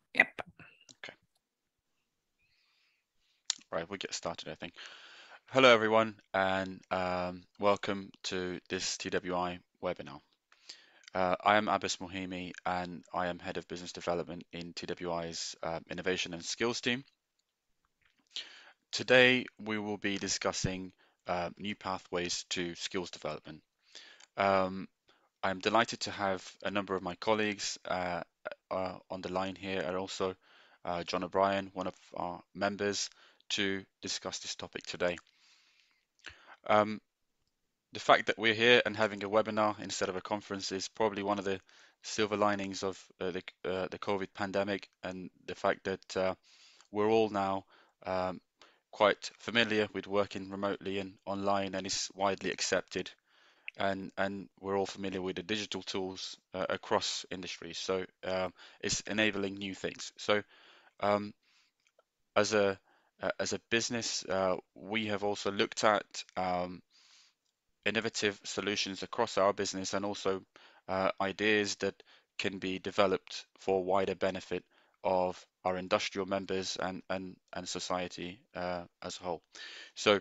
Yep. Okay. Right, we'll get started, I think. Hello, everyone, and welcome to this TWI webinar. I am Abbas Mohimi, and I am Head of Business Development in TWI's Innovation and Skills team. Today, we will be discussing new pathways to skills development. I'm delighted to have a number of my colleagues on the line here, and also John O'Brien, one of our members, to discuss this topic today. Um, the fact that we're here and having a webinar instead of a conference is probably one of the silver linings of the COVID pandemic, and the fact that we're all now quite familiar with working remotely and online, and is widely accepted. And we're all familiar with the digital tools across industries, so it's enabling new things. So um, as a business, we have also looked at innovative solutions across our business, and also ideas that can be developed for wider benefit of our industrial members and society as a whole. So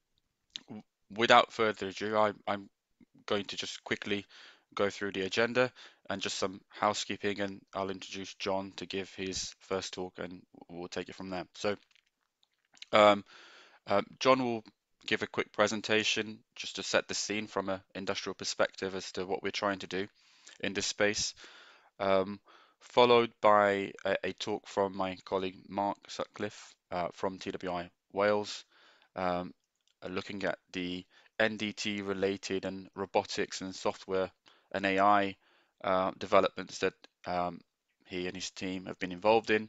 without further ado, I'm going to just quickly go through the agenda and just some housekeeping, and I'll introduce John to give his first talk, and we'll take it from there. So um, John will give a quick presentation just to set the scene from an industrial perspective as to what we're trying to do in this space, um, followed by a talk from my colleague Mark Sutcliffe from TWI Wales, um, looking at the NDT related and robotics and software and AI developments that he and his team have been involved in.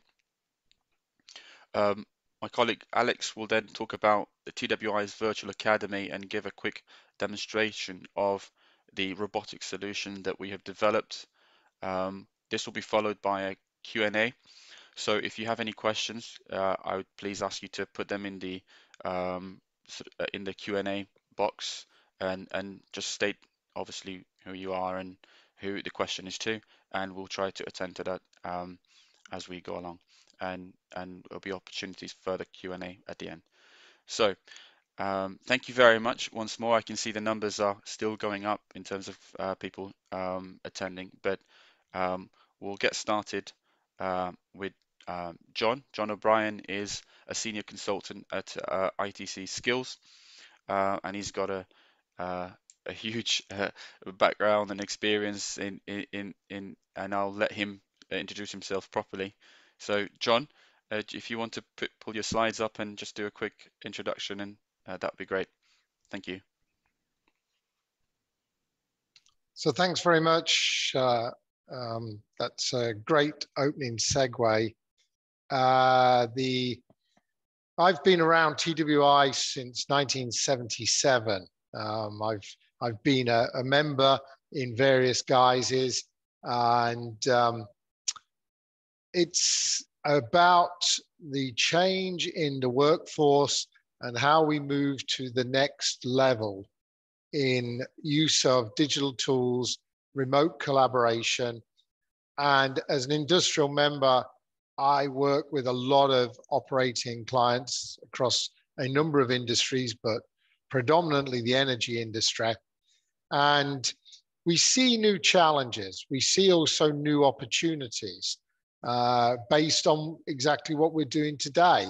Um, my colleague Alex will then talk about the TWI's Virtual Academy and give a quick demonstration of the robotic solution that we have developed. This will be followed by a Q&A. So if you have any questions, I would please ask you to put them in the Q&A box, and just state obviously who you are and who the question is to, and we'll try to attend to that as we go along, and there'll be opportunities for further Q&A at the end. So thank you very much once more. I can see the numbers are still going up in terms of people attending, but we'll get started with John. John O'Brien is a senior consultant at ITC Skills, and he's got a huge background and experience in, and I'll let him introduce himself properly. So, John, if you want to pull your slides up and just do a quick introduction, and that would be great. Thank you. So thanks very much. That's a great opening segue. I've been around TWI since 1977. I've been a member in various guises, and it's about the change in the workforce and how we move to the next level in use of digital tools, remote collaboration. And as an industrial member, I work with a lot of operating clients across a number of industries, but predominantly the energy industry. And we see new challenges. We see also new opportunities based on exactly what we're doing today.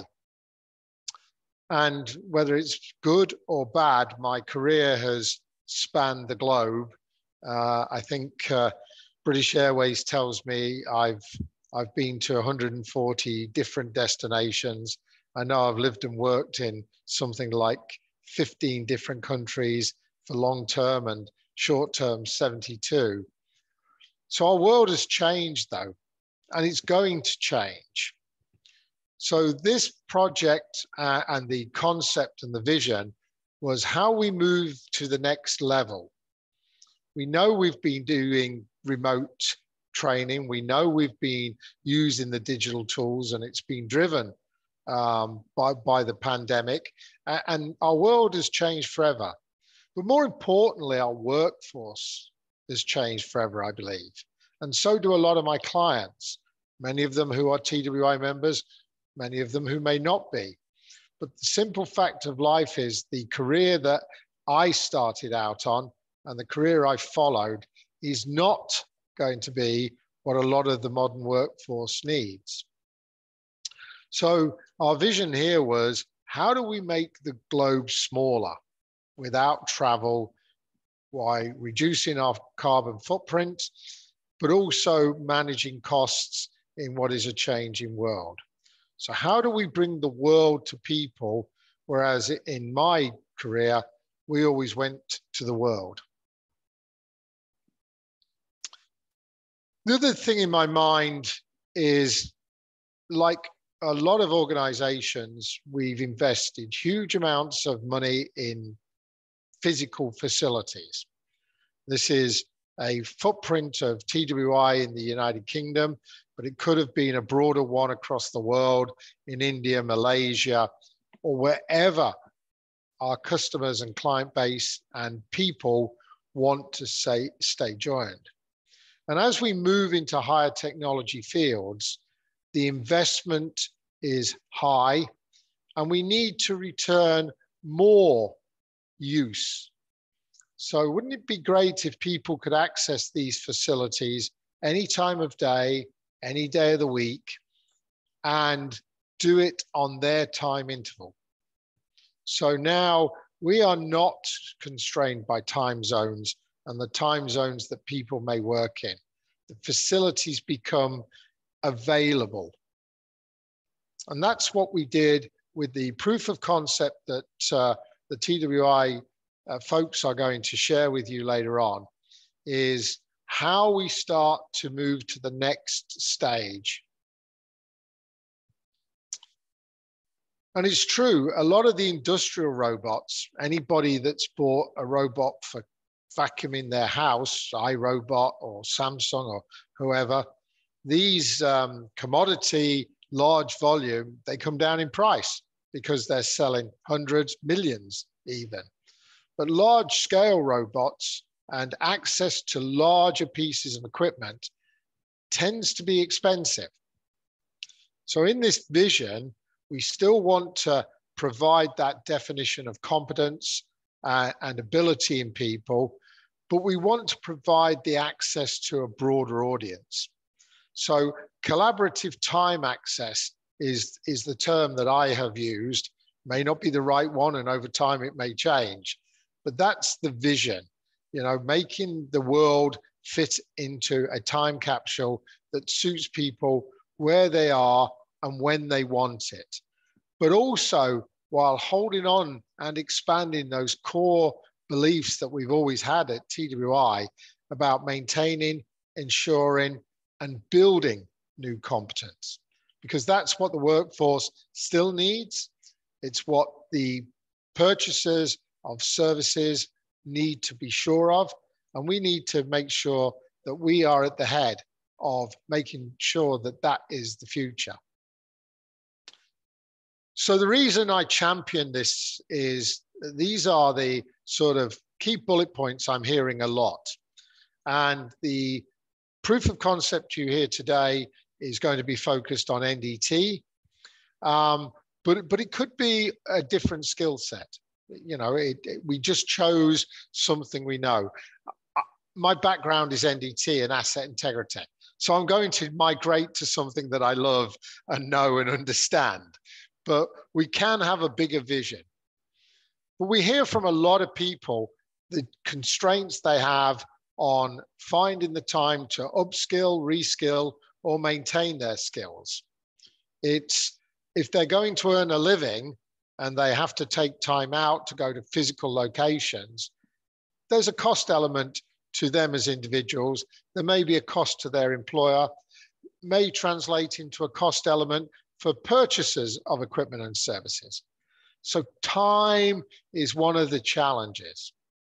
And whether it's good or bad, my career has spanned the globe. I think British Airways tells me I've been to 140 different destinations. I know I've lived and worked in something like 15 different countries for long-term and short-term 72. So our world has changed though, and it's going to change. So this project and the concept and the vision was how we move to the next level. We know we've been doing remote training. We know we've been using the digital tools, and it's been driven by the pandemic. And our world has changed forever. But more importantly, our workforce has changed forever, I believe. And so do a lot of my clients. many of them who are TWI members, many of them who may not be. But the simple fact of life is the career that I started out on and the career I followed is not going to be what a lot of the modern workforce needs. So our vision here was, how do we make the globe smaller without travel, while reducing our carbon footprint, but also managing costs in what is a changing world? So how do we bring the world to people, whereas in my career, we always went to the world? The other thing in my mind is, like a lot of organizations, we've invested huge amounts of money in physical facilities. This is a footprint of TWI in the United Kingdom, but it could have been a broader one across the world, in India, Malaysia, or wherever our customers and client base and people want to stay joined. And as we move into higher technology fields, the investment is high and we need to return more use. So wouldn't it be great if people could access these facilities any time of day, any day of the week, and do it on their time interval? So now we are not constrained by time zones and the time zones that people may work in. The facilities become available. And that's what we did with the proof of concept that the TWI folks are going to share with you later on, is how we start to move to the next stage. And it's true, a lot of the industrial robots, anybody that's bought a robot for vacuuming their house, iRobot or Samsung or whoever, these commodity, large volume, they come down in price because they're selling hundreds, millions even. But large scale robots and access to larger pieces of equipment tends to be expensive. So in this vision, we still want to provide that definition of competence and ability in people, but we want to provide the access to a broader audience. So collaborative time access is the term that I have used. May not be the right one, and over time it may change, but that's the vision, you know, making the world fit into a time capsule that suits people where they are and when they want it. But also, while holding on and expanding those core beliefs that we've always had at TWI about maintaining, ensuring, and building new competence, because that's what the workforce still needs. It's what the purchasers of services need to be sure of, and we need to make sure that we are at the head of making sure that that is the future. So the reason I champion this is these are the sort of key bullet points I'm hearing a lot. And the proof of concept you hear today is going to be focused on NDT, but it could be a different skill set. You know, we just chose something we know. My background is NDT and asset integrity. So I'm going to migrate to something that I love and know and understand. But we can have a bigger vision. But we hear from a lot of people the constraints they have on finding the time to upskill, reskill, or maintain their skills. It's if they're going to earn a living and they have to take time out to go to physical locations, there's a cost element to them as individuals. There may be a cost to their employer, may translate into a cost element for purchasers of equipment and services. So time is one of the challenges.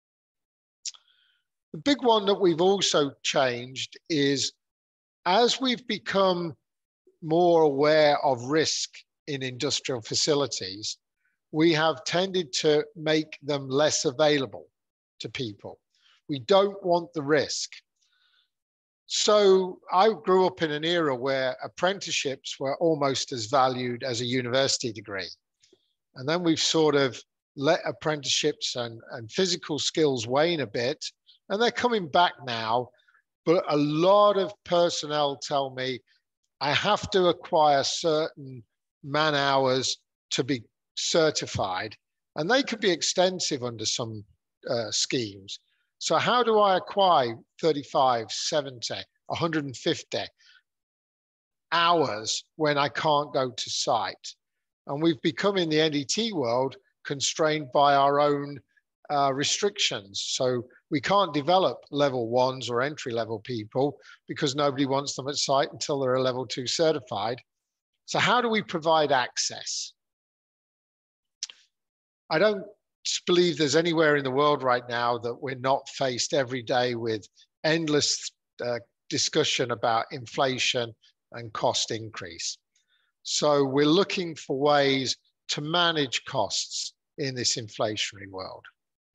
The big one that we've also changed is, as we've become more aware of risk in industrial facilities, we have tended to make them less available to people. We don't want the risk. So I grew up in an era where apprenticeships were almost as valued as a university degree. And then we've sort of let apprenticeships and physical skills wane a bit, and they're coming back now. But a lot of personnel tell me I have to acquire certain man hours to be certified, and they could be extensive under some schemes. So, how do I acquire 35, 70, 150 hours when I can't go to site? And we've become in the NDT world constrained by our own restrictions. So we can't develop level ones or entry level people because nobody wants them at site until they're a level 2 certified. So how do we provide access? I don't believe there's anywhere in the world right now that we're not faced every day with endless discussion about inflation and cost increase. So we're looking for ways to manage costs in this inflationary world.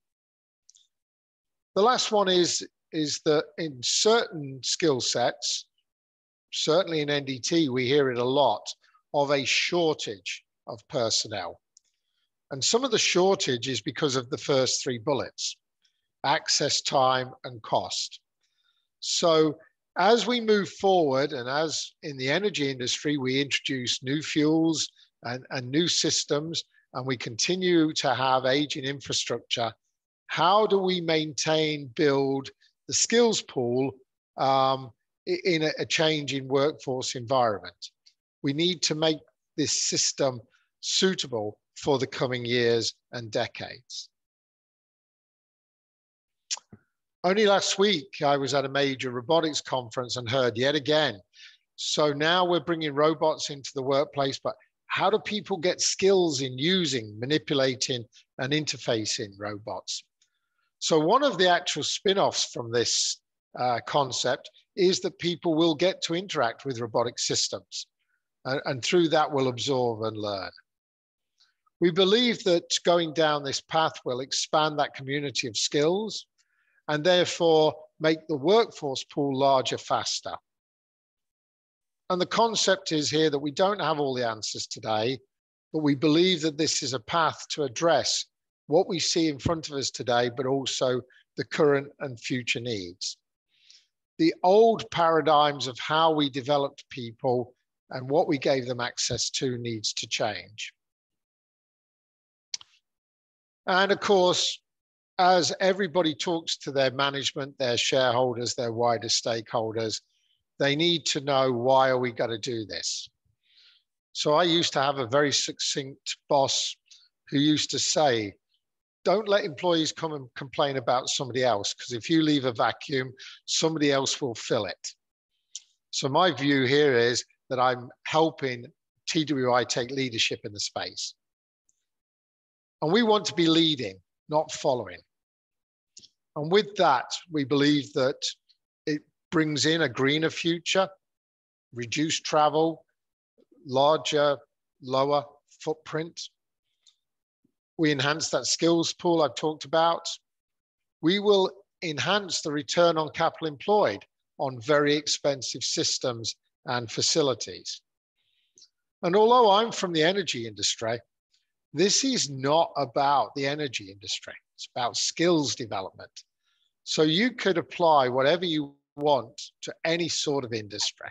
The last one is that in certain skill sets, certainly in NDT, we hear it a lot, of a shortage of personnel. And some of the shortage is because of the first three bullets: access, time, and cost. So as we move forward, and as in the energy industry, we introduce new fuels and new systems, and we continue to have aging infrastructure, how do we maintain, build the skills pool in a changing workforce environment? We need to make this system suitable for the coming years and decades. Only last week, I was at a major robotics conference and heard yet again, so now we're bringing robots into the workplace, but how do people get skills in using, manipulating, and interfacing robots? So one of the actual spin-offs from this concept is that people will get to interact with robotic systems, and through that will absorb and learn. We believe that going down this path will expand that community of skills and therefore make the workforce pool larger faster. And the concept is here that we don't have all the answers today, but we believe that this is a path to address what we see in front of us today, but also the current and future needs. The old paradigms of how we developed people and what we gave them access to needs to change. And of course, as everybody talks to their management, their shareholders, their wider stakeholders, they need to know, why are we going to do this? So I used to have a very succinct boss who used to say, don't let employees come and complain about somebody else, because if you leave a vacuum, somebody else will fill it. So my view here is that I'm helping TWI take leadership in the space. And we want to be leading, not following. And with that, we believe that it brings in a greener future, reduced travel, larger, lower footprint. We enhance that skills pool I've talked about. We will enhance the return on capital employed on very expensive systems and facilities. And although I'm from the energy industry, this is not about the energy industry. It's about skills development. So you could apply whatever you want to any sort of industry.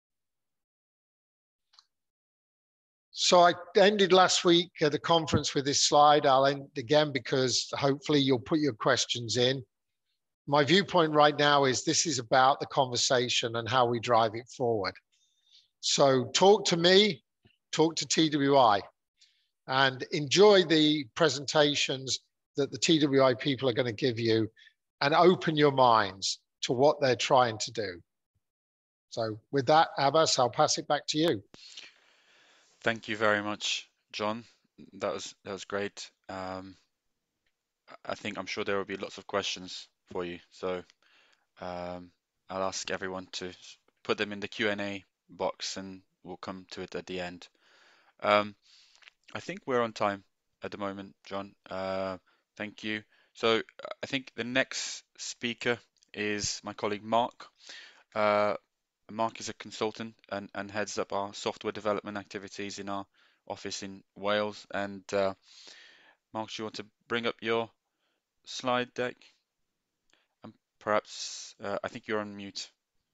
So I ended last week at the conference with this slide. I'll end again because hopefully you'll put your questions in. My viewpoint right now is this is about the conversation and how we drive it forward. So talk to me, talk to TWI, and enjoy the presentations that the TWI people are going to give you, and open your minds to what they're trying to do. So with that, Abbas, I'll pass it back to you. Thank you very much, John. That was great. I'm sure there will be lots of questions for you. So I'll ask everyone to put them in the Q&A box, and we'll come to it at the end. I think we're on time at the moment, John. Thank you. So I think the next speaker is my colleague Mark. Uh, Mark is a consultant and heads up our software development activities in our office in Wales. And Mark, do you want to bring up your slide deck? And perhaps, I think you're on mute.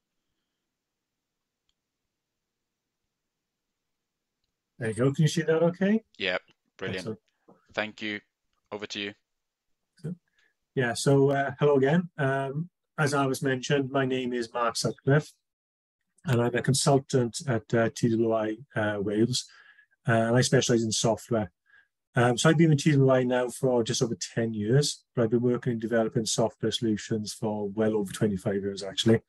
There you go. Can you see that okay? Yeah, brilliant. Excellent. Thank you. Over to you. Yeah, so hello again. As I was mentioned, my name is Mark Sutcliffe, and I'm a consultant at TWI Wales, and I specialise in software. So I've been with TWI now for just over 10 years, but I've been working in developing software solutions for well over 25 years, actually.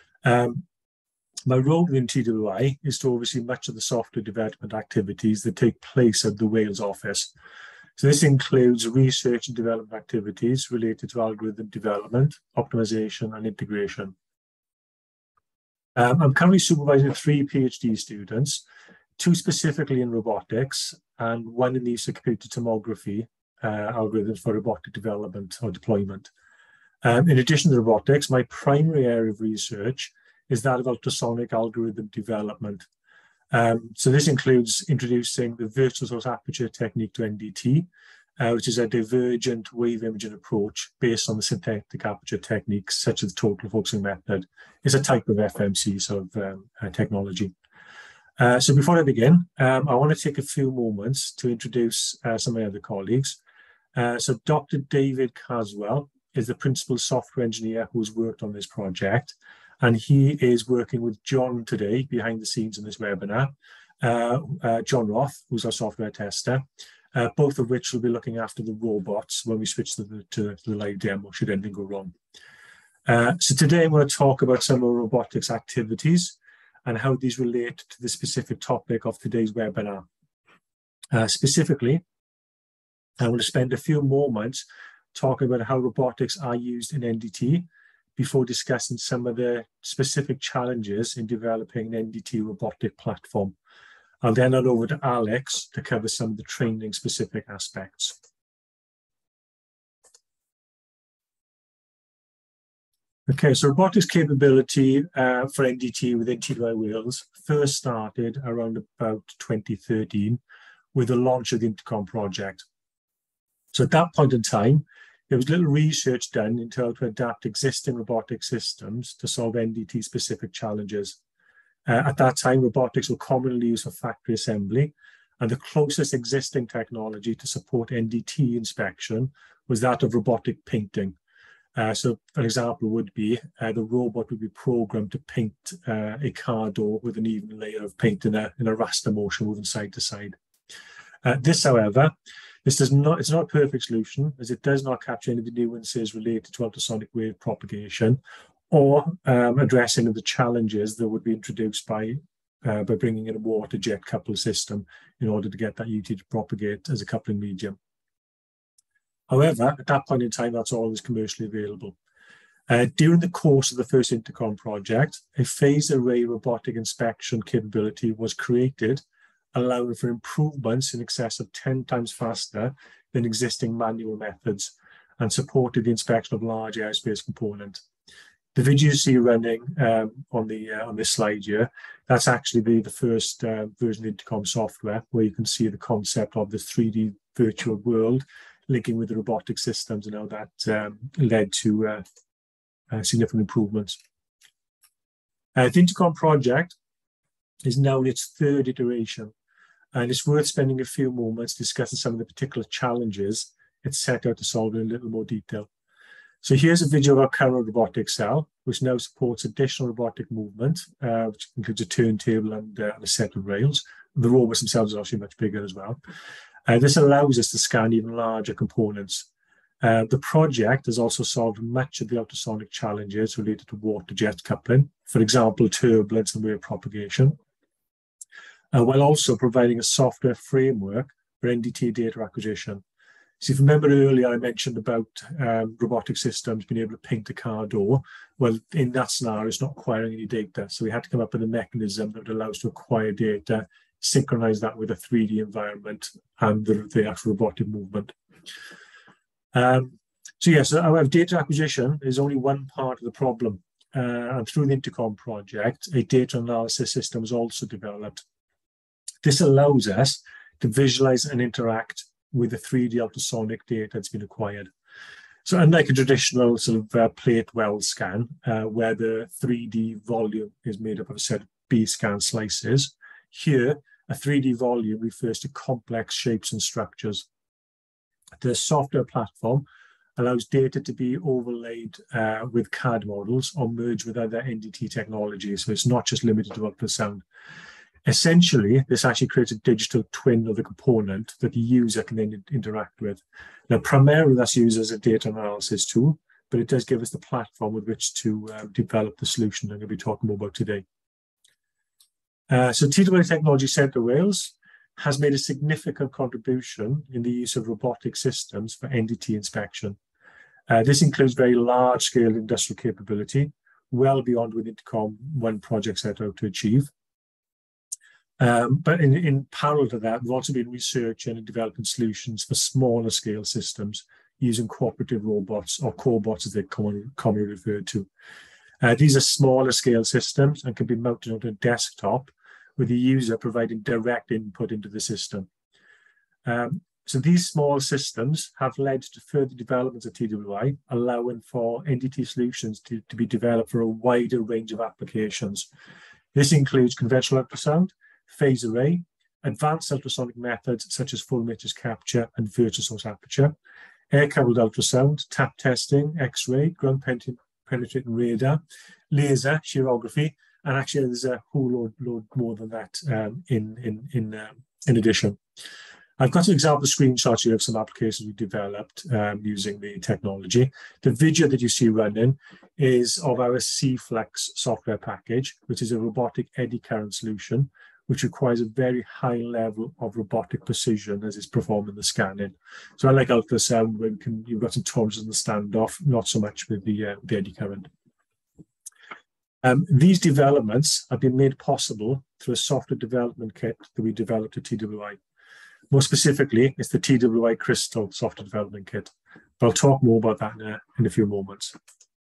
My role within TWI is to oversee much of the software development activities that take place at the Wales office. So this includes research and development activities related to algorithm development, optimization, and integration. I'm currently supervising 3 PhD students, 2 specifically in robotics, and 1 in the use of computer tomography algorithms for robotic development or deployment. In addition to robotics, my primary area of research is that of ultrasonic algorithm development. So this includes introducing the virtual source aperture technique to NDT, which is a divergent wave imaging approach based on the synthetic aperture techniques, such as the total focusing method. It's a type of FMC sort of technology. So before I begin, I want to take a few moments to introduce some of my other colleagues. So Dr. David Caswell is the principal software engineer who's worked on this project. And he is working with John today behind the scenes in this webinar, John Roth, who's our software tester, both of which will be looking after the robots when we switch to the live demo, should anything go wrong. So today I'm going to talk about some of the robotics activities and how these relate to the specific topic of today's webinar. Specifically, I want to spend a few moments talking about how robotics are used in NDT, before discussing some of the specific challenges in developing an NDT robotic platform. I'll then hand over to Alex to cover some of the training specific aspects. Okay, so robotics capability for NDT within TWI Wales first started around about 2013 with the launch of the Intercom project. So at that point in time, there was little research done into how to adapt existing robotic systems to solve NDT-specific challenges. At that time, robotics were commonly used for factory assembly, and the closest existing technology to support NDT inspection was that of robotic painting. So an example would be the robot would be programmed to paint a car door with an even layer of paint in a raster motion moving side to side. This, however, it's not a perfect solution, as it does not capture any of the nuances related to ultrasonic wave propagation or addressing the challenges that would be introduced by bringing in a water jet couple system in order to get that UT to propagate as a coupling medium. However, at that point in time, that's all that was commercially available. During the course of the first Intercom project, a phased array robotic inspection capability was created, allowing for improvements in excess of 10 times faster than existing manual methods, and supported the inspection of large aerospace component. The video you see running on this slide here, that's actually the first version of Intercom software, where you can see the concept of this 3D virtual world linking with the robotic systems and how that led to significant improvements. The Intercom project is now in its 3rd iteration, and it's worth spending a few moments discussing some of the particular challenges it's set out to solve in a little more detail. So here's a video of our current robotic cell, which now supports additional robotic movement, which includes a turntable and a set of rails. The robots themselves are actually much bigger as well. This allows us to scan even larger components. The project has also solved much of the ultrasonic challenges related to water jet coupling, for example, turbulence and wave propagation, while also providing a software framework for NDT data acquisition. So if you remember earlier, I mentioned about robotic systems being able to paint a car door. Well, in that scenario, it's not acquiring any data. So we had to come up with a mechanism that would allow us to acquire data, synchronize that with a 3D environment and the actual robotic movement. So our data acquisition is only one part of the problem. and through the Intercom project, a data analysis system was also developed. This allows us to visualize and interact with the 3D ultrasonic data that's been acquired. So unlike a traditional sort of plate weld scan, where the 3D volume is made up of a set of B-scan slices, here, a 3D volume refers to complex shapes and structures. The software platform allows data to be overlaid with CAD models or merged with other NDT technologies, so it's not just limited to ultrasound. Essentially, this actually creates a digital twin of the component that the user can then interact with. Now, primarily that's used as a data analysis tool, but it does give us the platform with which to develop the solution I'm going to be talking more about today. So TWA Technology Centre Wales has made a significant contribution in the use of robotic systems for NDT inspection. This includes very large-scale industrial capability, well beyond what Intercom One project set out to achieve. But in parallel to that, we've also been researching and developing solutions for smaller scale systems using cooperative robots, or cobots as they're commonly referred to. These are smaller scale systems and can be mounted onto a desktop with the user providing direct input into the system. So these small systems have led to further developments at TWI, allowing for NDT solutions to be developed for a wider range of applications. This includes conventional ultrasound, phase array, advanced ultrasonic methods such as full matrix capture and virtual source aperture, air-coupled ultrasound, tap testing, X-ray, ground penetrating radar, laser, shearography, and actually there's a whole load more than that in addition. I've got an example screenshots here of some applications we developed using the technology. The video that you see running is of our C-Flex software package, which is a robotic eddy current solution, which requires a very high level of robotic precision as it's performing the scanning. So unlike ultrasound, where you've got some tolerances in the standoff, not so much with the eddy current. These developments have been made possible through a software development kit that we developed at TWI. More specifically, it's the TWI Crystal software development kit. But I'll talk more about that in a few moments.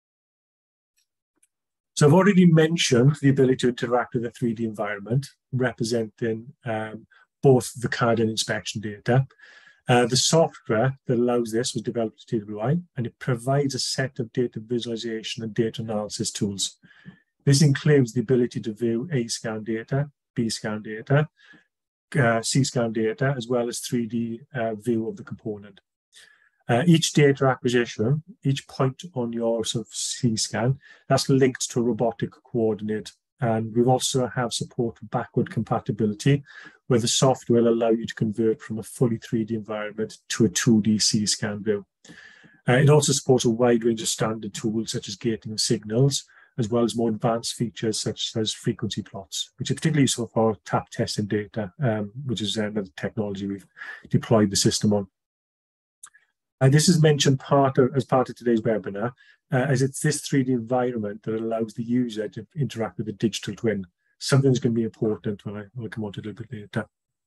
So I've already mentioned the ability to interact with a 3D environment, representing both the CAD and inspection data. The software that allows this was developed at TWI, and it provides a set of data visualization and data analysis tools. This includes the ability to view A-scan data, B-scan data, C-scan data, as well as 3D view of the component. Each data acquisition, each point on your sort of C-scan, that's linked to a robotic coordinate. And we also have support for backward compatibility, where the software will allow you to convert from a fully 3D environment to a 2D C-scan view. It also supports a wide range of standard tools, such as gating of signals, as well as more advanced features such as frequency plots, which are particularly useful for tap testing data, which is another technology we've deployed the system on. This is mentioned as part of today's webinar, as it's this 3D environment that allows the user to interact with the digital twin, something that's going to be important when I come on to a little bit later.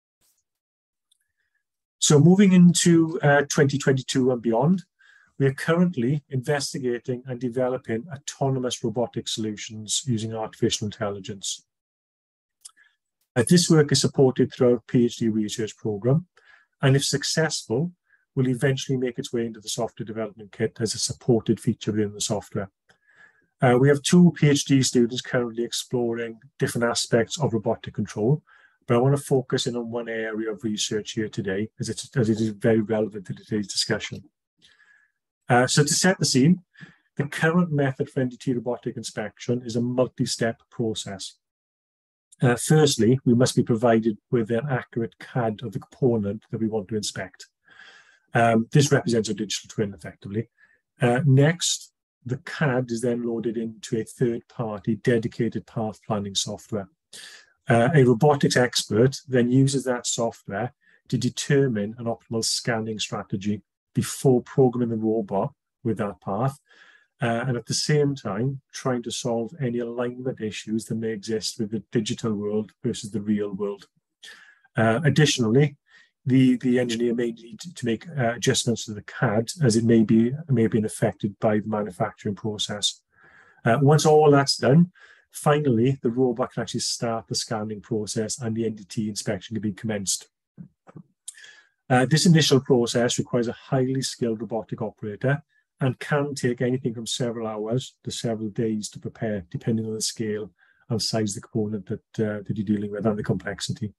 So moving into 2022 and beyond, we are currently investigating and developing autonomous robotic solutions using artificial intelligence. This work is supported through our PhD research program, and if successful, will eventually make its way into the software development kit as a supported feature within the software. We have 2 PhD students currently exploring different aspects of robotic control, but I want to focus in on one area of research here today, as it is very relevant to today's discussion. So to set the scene, the current method for NDT robotic inspection is a multi-step process. Firstly, we must be provided with an accurate CAD of the component that we want to inspect. This represents a digital twin, effectively. Next, the CAD is then loaded into a third-party dedicated path planning software. A robotics expert then uses that software to determine an optimal scanning strategy before programming the robot with that path, and at the same time, trying to solve any alignment issues that may exist with the digital world versus the real world. Additionally, the engineer may need to make adjustments to the CAD as it may be affected by the manufacturing process. Once all that's done, finally, the robot can actually start the scanning process and the NDT inspection can be commenced. This initial process requires a highly skilled robotic operator and can take anything from several hours to several days to prepare, depending on the scale and size of the component that you're dealing with and the complexity.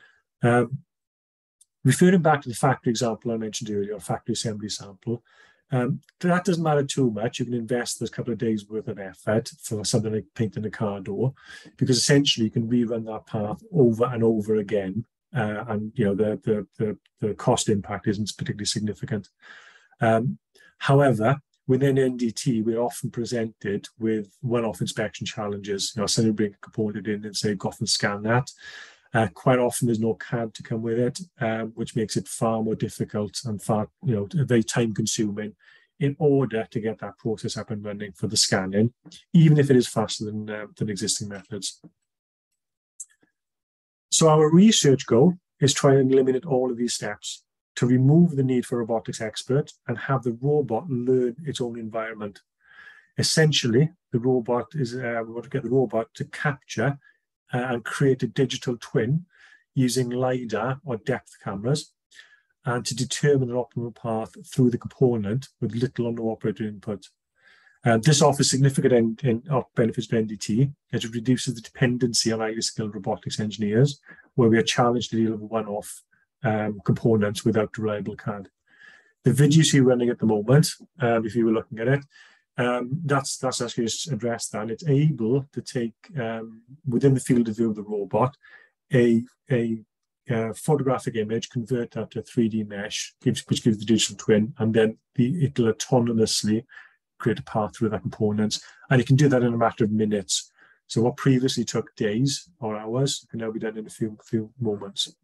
Referring back to the factory example I mentioned earlier, factory assembly sample, that doesn't matter too much. You can invest those couple of days worth of effort for something like painting a car door, because essentially you can rerun that path over and over again, and the cost impact isn't particularly significant. However, within NDT, we're often presented with one-off inspection challenges. Somebody bring a component in and say, go off and scan that. Quite often there's no CAD to come with it, which makes it far more difficult and far, very time consuming in order to get that process up and running for the scanning, even if it is faster than existing methods. So our research goal is try and eliminate all of these steps to remove the need for a robotics expert and have the robot learn its own environment. Essentially, the robot is, we want to get the robot to capture and create a digital twin using LiDAR or depth cameras, and to determine an optimal path through the component with little or no operator input. This offers significant benefits to NDT, as it reduces the dependency on highly skilled robotics engineers, where we are challenged to deal with one-off components without reliable CAD. The video you see running at the moment, if you were looking at it, that's actually just addressed that. It's able to take, within the field of view of the robot, a photographic image, convert that to a 3D mesh, which gives the digital twin, and then it'll autonomously create a path through that component. And it can do that in a matter of minutes. So what previously took days or hours can now be done in a few moments.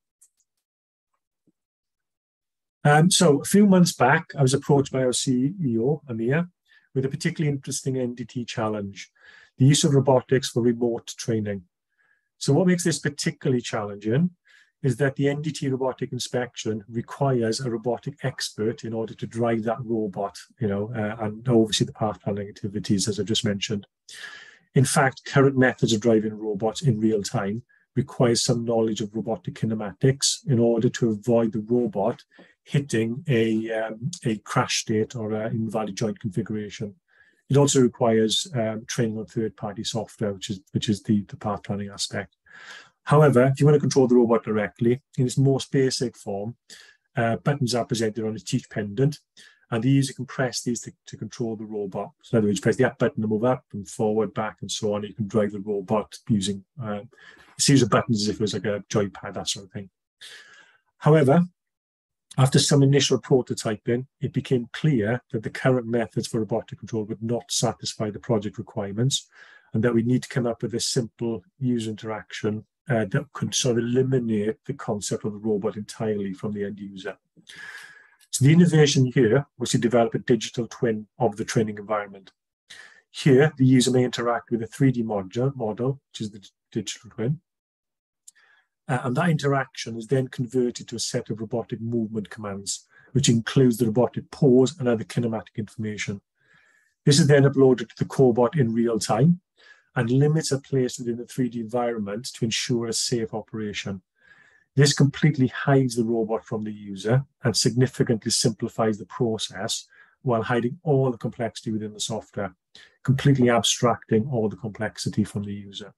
So a few months back, I was approached by our CEO, Amir, with a particularly interesting NDT challenge, the use of robotics for remote training. So what makes this particularly challenging is that the NDT robotic inspection requires a robotic expert in order to drive that robot, and oversee the path planning activities, as I just mentioned. In fact, current methods of driving robots in real time requires some knowledge of robotic kinematics in order to avoid the robot hitting a crash state or an invalid joint configuration. It also requires training on third-party software, which is the path planning aspect. However, if you want to control the robot directly, in its most basic form, buttons are presented on a teach pendant, and the user can press these to control the robot. So in other words, you press the up button to move up and forward, back, and so on. You can drive the robot using a series of buttons as if it was like a joypad, that sort of thing. However, after some initial prototyping, it became clear that the current methods for robotic control would not satisfy the project requirements, and that we need to come up with a simple user interaction that could sort of eliminate the concept of the robot entirely from the end user. So the innovation here was to develop a digital twin of the training environment. Here, the user may interact with a 3D model, which is the digital twin, and that interaction is then converted to a set of robotic movement commands, which includes the robotic pose and other kinematic information. This is then uploaded to the cobot in real time, and limits are placed within the 3D environment to ensure a safe operation. This completely hides the robot from the user and significantly simplifies the process while hiding all the complexity within the software, completely abstracting all the complexity from the user.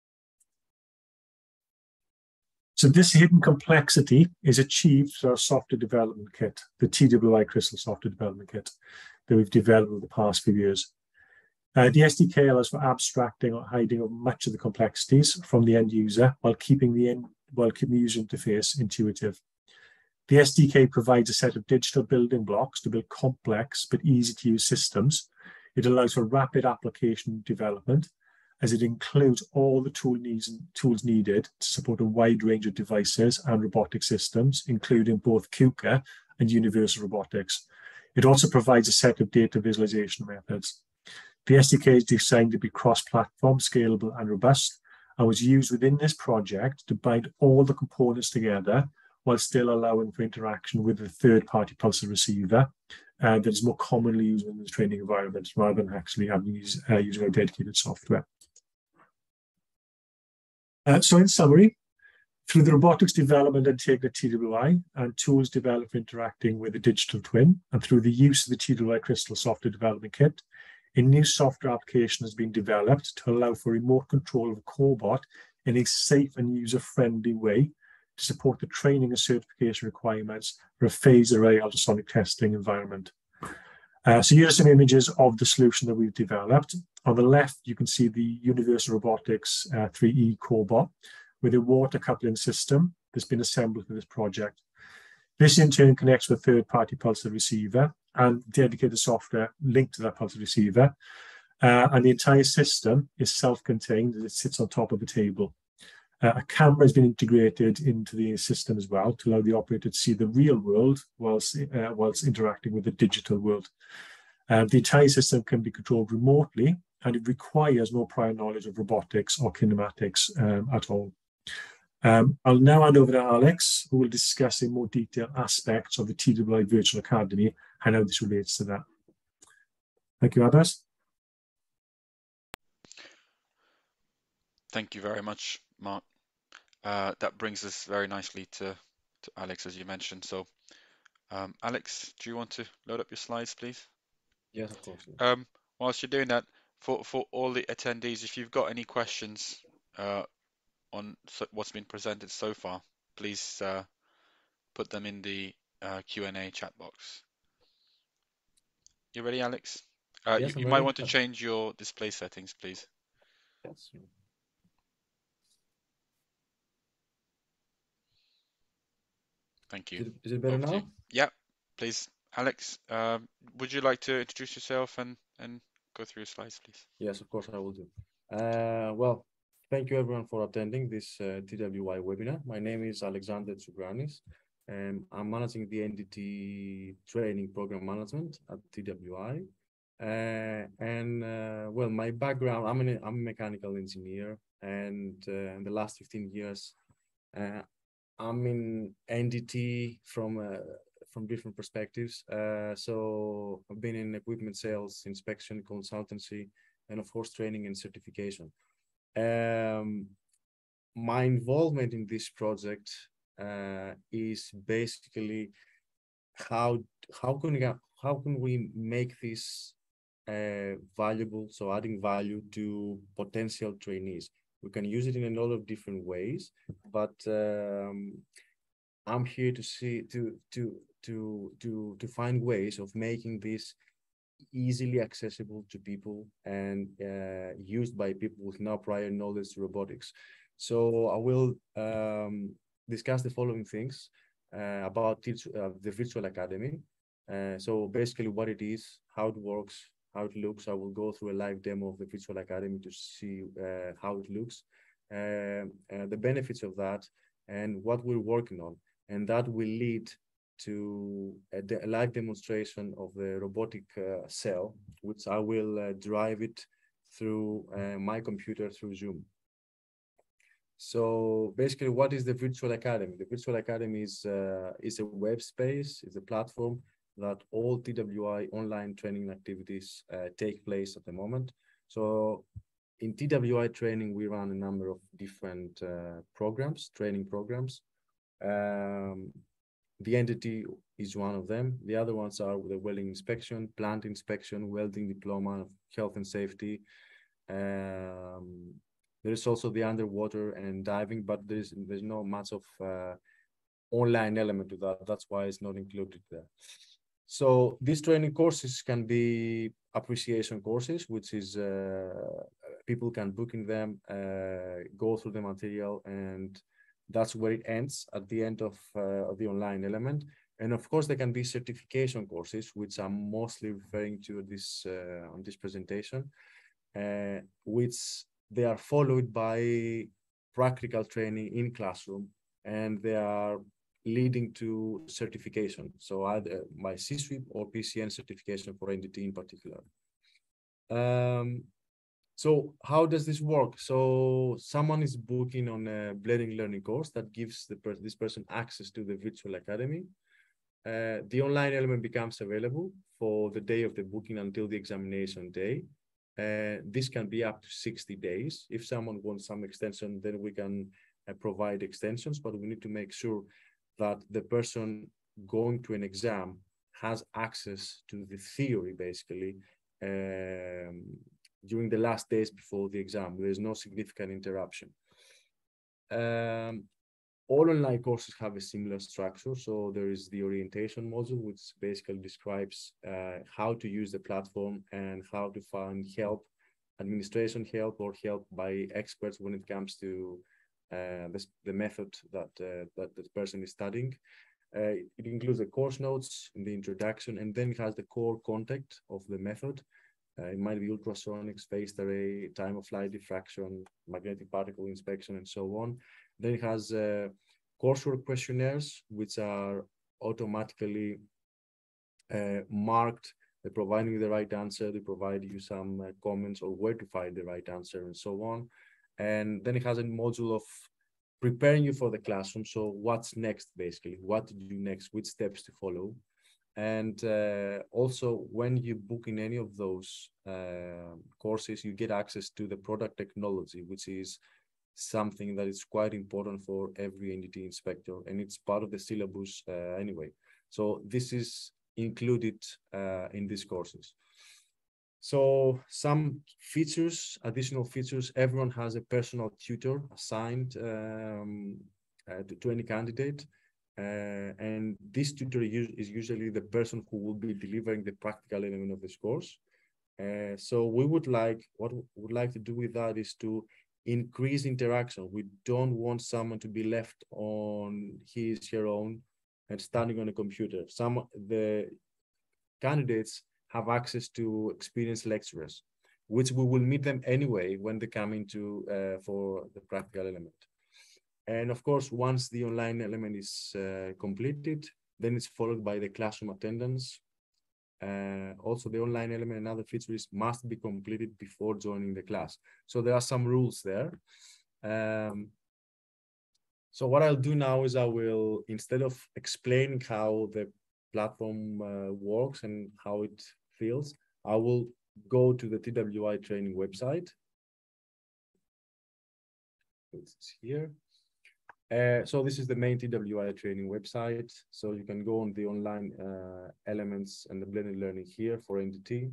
So this hidden complexity is achieved through our software development kit, the TWI Crystal software development kit that we've developed over the past few years. The SDK allows for abstracting or hiding of much of the complexities from the end user while keeping the user interface intuitive. The SDK provides a set of digital building blocks to build complex but easy to use systems. It allows for rapid application development, as it includes all the tools needed to support a wide range of devices and robotic systems, including both KUKA and universal robotics. It also provides a set of data visualization methods. The SDK is designed to be cross-platform, scalable, and robust, and was used within this project to bind all the components together while still allowing for interaction with the third-party pulsar receiver that is more commonly used in the training environment rather than actually using our dedicated software. So in summary, through the robotics development and taken at TWI and tools developed for interacting with the digital twin, and through the use of the TWI Crystal software development kit, a new software application has been developed to allow for remote control of a cobot in a safe and user-friendly way to support the training and certification requirements for a phased array ultrasonic testing environment. So here are some images of the solution that we've developed. On the left, you can see the Universal Robotics 3E cobot with a water coupling system that's been assembled for this project. This in turn connects with a third-party pulsar receiver and dedicated software linked to that pulsar receiver. And the entire system is self-contained as it sits on top of a table. A camera has been integrated into the system as well to allow the operator to see the real world whilst interacting with the digital world. The entire system can be controlled remotely, and it requires no prior knowledge of robotics or kinematics at all. I'll now hand over to Alex, who will discuss in more detail aspects of the TWI Virtual Academy and how this relates to that. Thank you, Abbas. Thank you very much, Mark. That brings us very nicely to Alex, as you mentioned. So, Alex, do you want to load up your slides, please? Yes, of course. Whilst you're doing that, for all the attendees, if you've got any questions on what's been presented so far, please put them in the Q&A chat box. You ready, Alex? Yes, you might want to change your display settings, please. Yes. Thank you. Is it better now? Yeah, please. Alex, would you like to introduce yourself and go through your slides, please? Yes, of course I will do. Well, thank you everyone for attending this TWI webinar. My name is Alexander Tsougranis, and I'm managing the NDT training program management at TWI. Well, my background, I'm a mechanical engineer, and in the last 15 years, I'm in NDT from different perspectives. So I've been in equipment sales, inspection, consultancy, and of course, training and certification. My involvement in this project is basically how can we make this valuable, so adding value to potential trainees. We can use it in a lot of different ways, but I'm here to find ways of making this easily accessible to people and used by people with no prior knowledge to robotics. So I will discuss the following things about the Virtual Academy. So basically what it is, how it works, how it looks. I will go through a live demo of the Virtual Academy to see how it looks, the benefits of that, and what we're working on. And that will lead to a live demonstration of the robotic cell, which I will drive it through my computer through Zoom. So basically, what is the Virtual Academy? The Virtual Academy is a web space, is a platform that all TWI online training activities take place at the moment. So in TWI training, we run a number of different programs, training programs. The entity is one of them. The other ones are the welding inspection, plant inspection, welding diploma, health and safety. There is also the underwater and diving, but there's not much of online element to that. That's why it's not included there. So these training courses can be appreciation courses, which is people can book in them, go through the material, and that's where it ends at the end of the online element. And of course, there can be certification courses, which I'm mostly referring to this on this presentation, which they are followed by practical training in classroom, and they are leading to certification. So either my C-SWIP or PCN certification for NDT in particular. So how does this work? So someone is booking on a blending learning course that gives this person access to the Virtual Academy. the online element becomes available for the day of the booking until the examination day. This can be up to 60 days. If someone wants some extension, then we can provide extensions, but we need to make sure that the person going to an exam has access to the theory, basically, during the last days before the exam. There's no significant interruption. All online courses have a similar structure. So there is the orientation module, which basically describes how to use the platform and how to find help, administration help, or help by experts when it comes to the method that the person is studying. It includes the course notes in the introduction, and then it has the core content of the method. It might be ultrasonics, phased array, time of flight diffraction, magnetic particle inspection, and so on. Then it has coursework questionnaires, which are automatically marked. They're providing you the right answer. They provide you some comments or where to find the right answer, and so on. And then it has a module of preparing you for the classroom. So what's next, basically, what to do next, which steps to follow. And also, when you book in any of those courses, you get access to the product technology, which is something that is quite important for every NDT inspector, and it's part of the syllabus anyway. So this is included in these courses. So some features, additional features, everyone has a personal tutor assigned to any candidate. And this tutor is usually the person who will be delivering the practical element of this course. So what we would like to do with that is to increase interaction. We don't want someone to be left on her own and standing on a computer. The candidates have access to experienced lecturers, which we will meet them anyway when they come into for the practical element. And of course, once the online element is completed, then it's followed by the classroom attendance. Also, the online element, another feature is must be completed before joining the class. So there are some rules there. So what I'll do now is I will, instead of explaining how the platform works and how it feels, I will go to the TWI training website. It's here. So this is the main TWI training website. So you can go on the online elements and the blended learning here for NDT.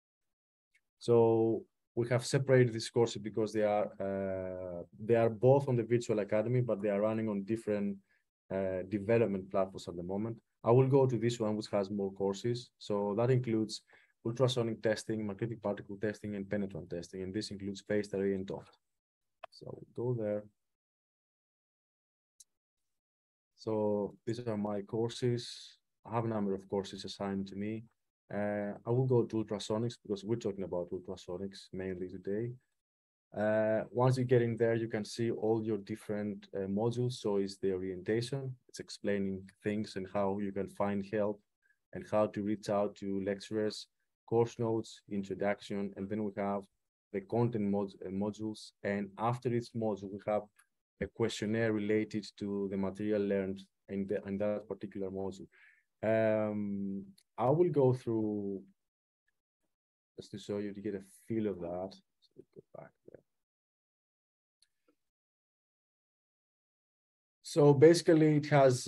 So we have separated these courses because they are both on the virtual academy, but they are running on different development platforms at the moment. I will go to this one, which has more courses. So that includes ultrasonic testing, magnetic particle testing, and penetrant testing. And this includes phased array and TOFT. So we'll go there. So these are my courses. I have a number of courses assigned to me. I will go to ultrasonics because we're talking about ultrasonics mainly today. Once you get in there, you can see all your different modules. So it's the orientation, it's explaining things and how you can find help and how to reach out to lecturers, course notes, introduction, and then we have the content modules. And after each module, we have a questionnaire related to the material learned in that particular module. I will go through just to show you to get a feel of that. So let's go back there. So basically, it has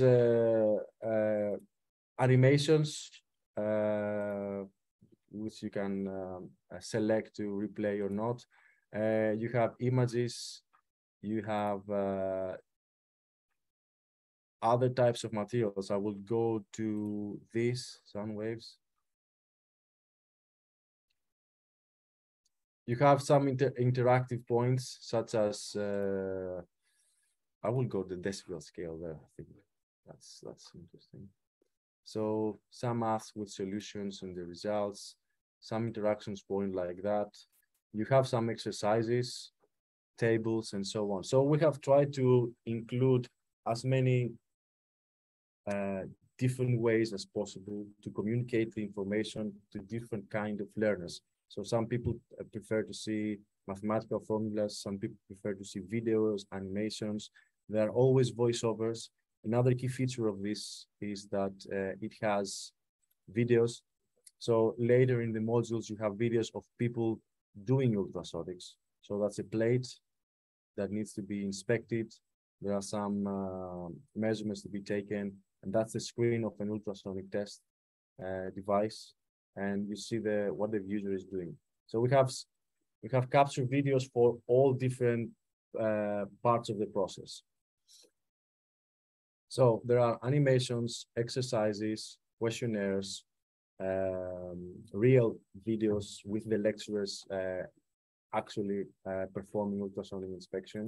animations which you can select to replay or not. You have images. You have other types of materials. I will go to these sound waves. You have some interactive points, such as I will go to the decibel scale there. I think that's interesting. So some math with solutions and the results, some interactions point like that. You have some exercises, tables, and so on. So we have tried to include as many different ways as possible to communicate the information to different kind of learners. So some people prefer to see mathematical formulas, some people prefer to see videos, animations. There are always voiceovers, Another key feature of this is that it has videos. So later in the modules, you have videos of people doing ultrasonics. So that's a plate that needs to be inspected. There are some measurements to be taken, and that's the screen of an ultrasonic test device. And you see what the user is doing. So we have captured videos for all different parts of the process. So there are animations, exercises, questionnaires, real videos with the lecturers actually performing ultrasonic inspection.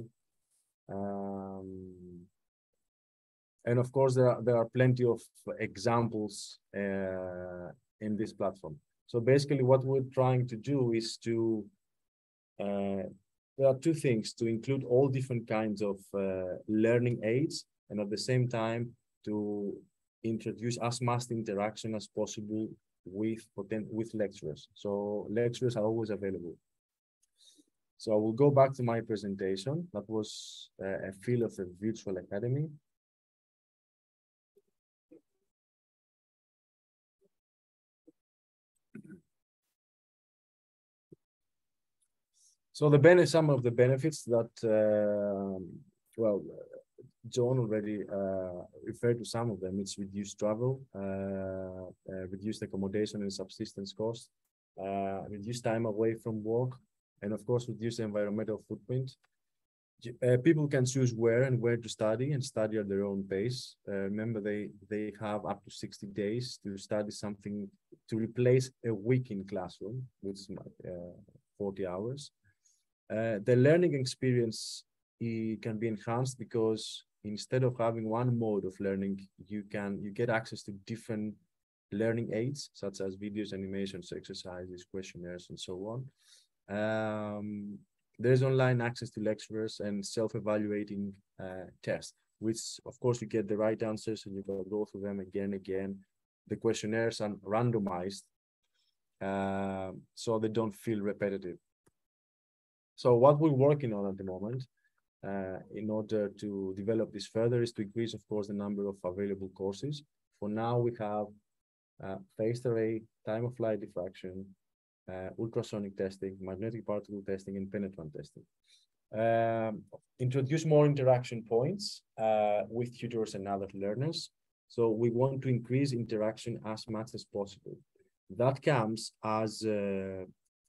And of course, there are plenty of examples in this platform. So basically what we're trying to do is to, there are two things: to include all different kinds of learning aids, and at the same time to introduce as much interaction as possible with lecturers. So lecturers are always available. So I will go back to my presentation. That was a feel of the virtual academy. So some of the benefits that, John already referred to some of them. It's reduced travel, reduced accommodation and subsistence costs, reduced time away from work, and of course, reduce environmental footprint. People can choose where to study and study at their own pace. Remember, they have up to 60 days to study something to replace a week in classroom, which is 40 hours. The learning experience can be enhanced because instead of having one mode of learning, you get access to different learning aids, such as videos, animations, exercises, questionnaires, and so on. There's online access to lecturers and self-evaluating tests, which of course you get the right answers and you can go through them again and again. The questionnaires are randomized, so they don't feel repetitive. So what we're working on at the moment, in order to develop this further, is to increase, of course, the number of available courses. For now, we have phased array, time-of-flight diffraction, ultrasonic testing, magnetic particle testing, and penetrant testing. Introduce more interaction points with tutors and other learners. So we want to increase interaction as much as possible. That comes as a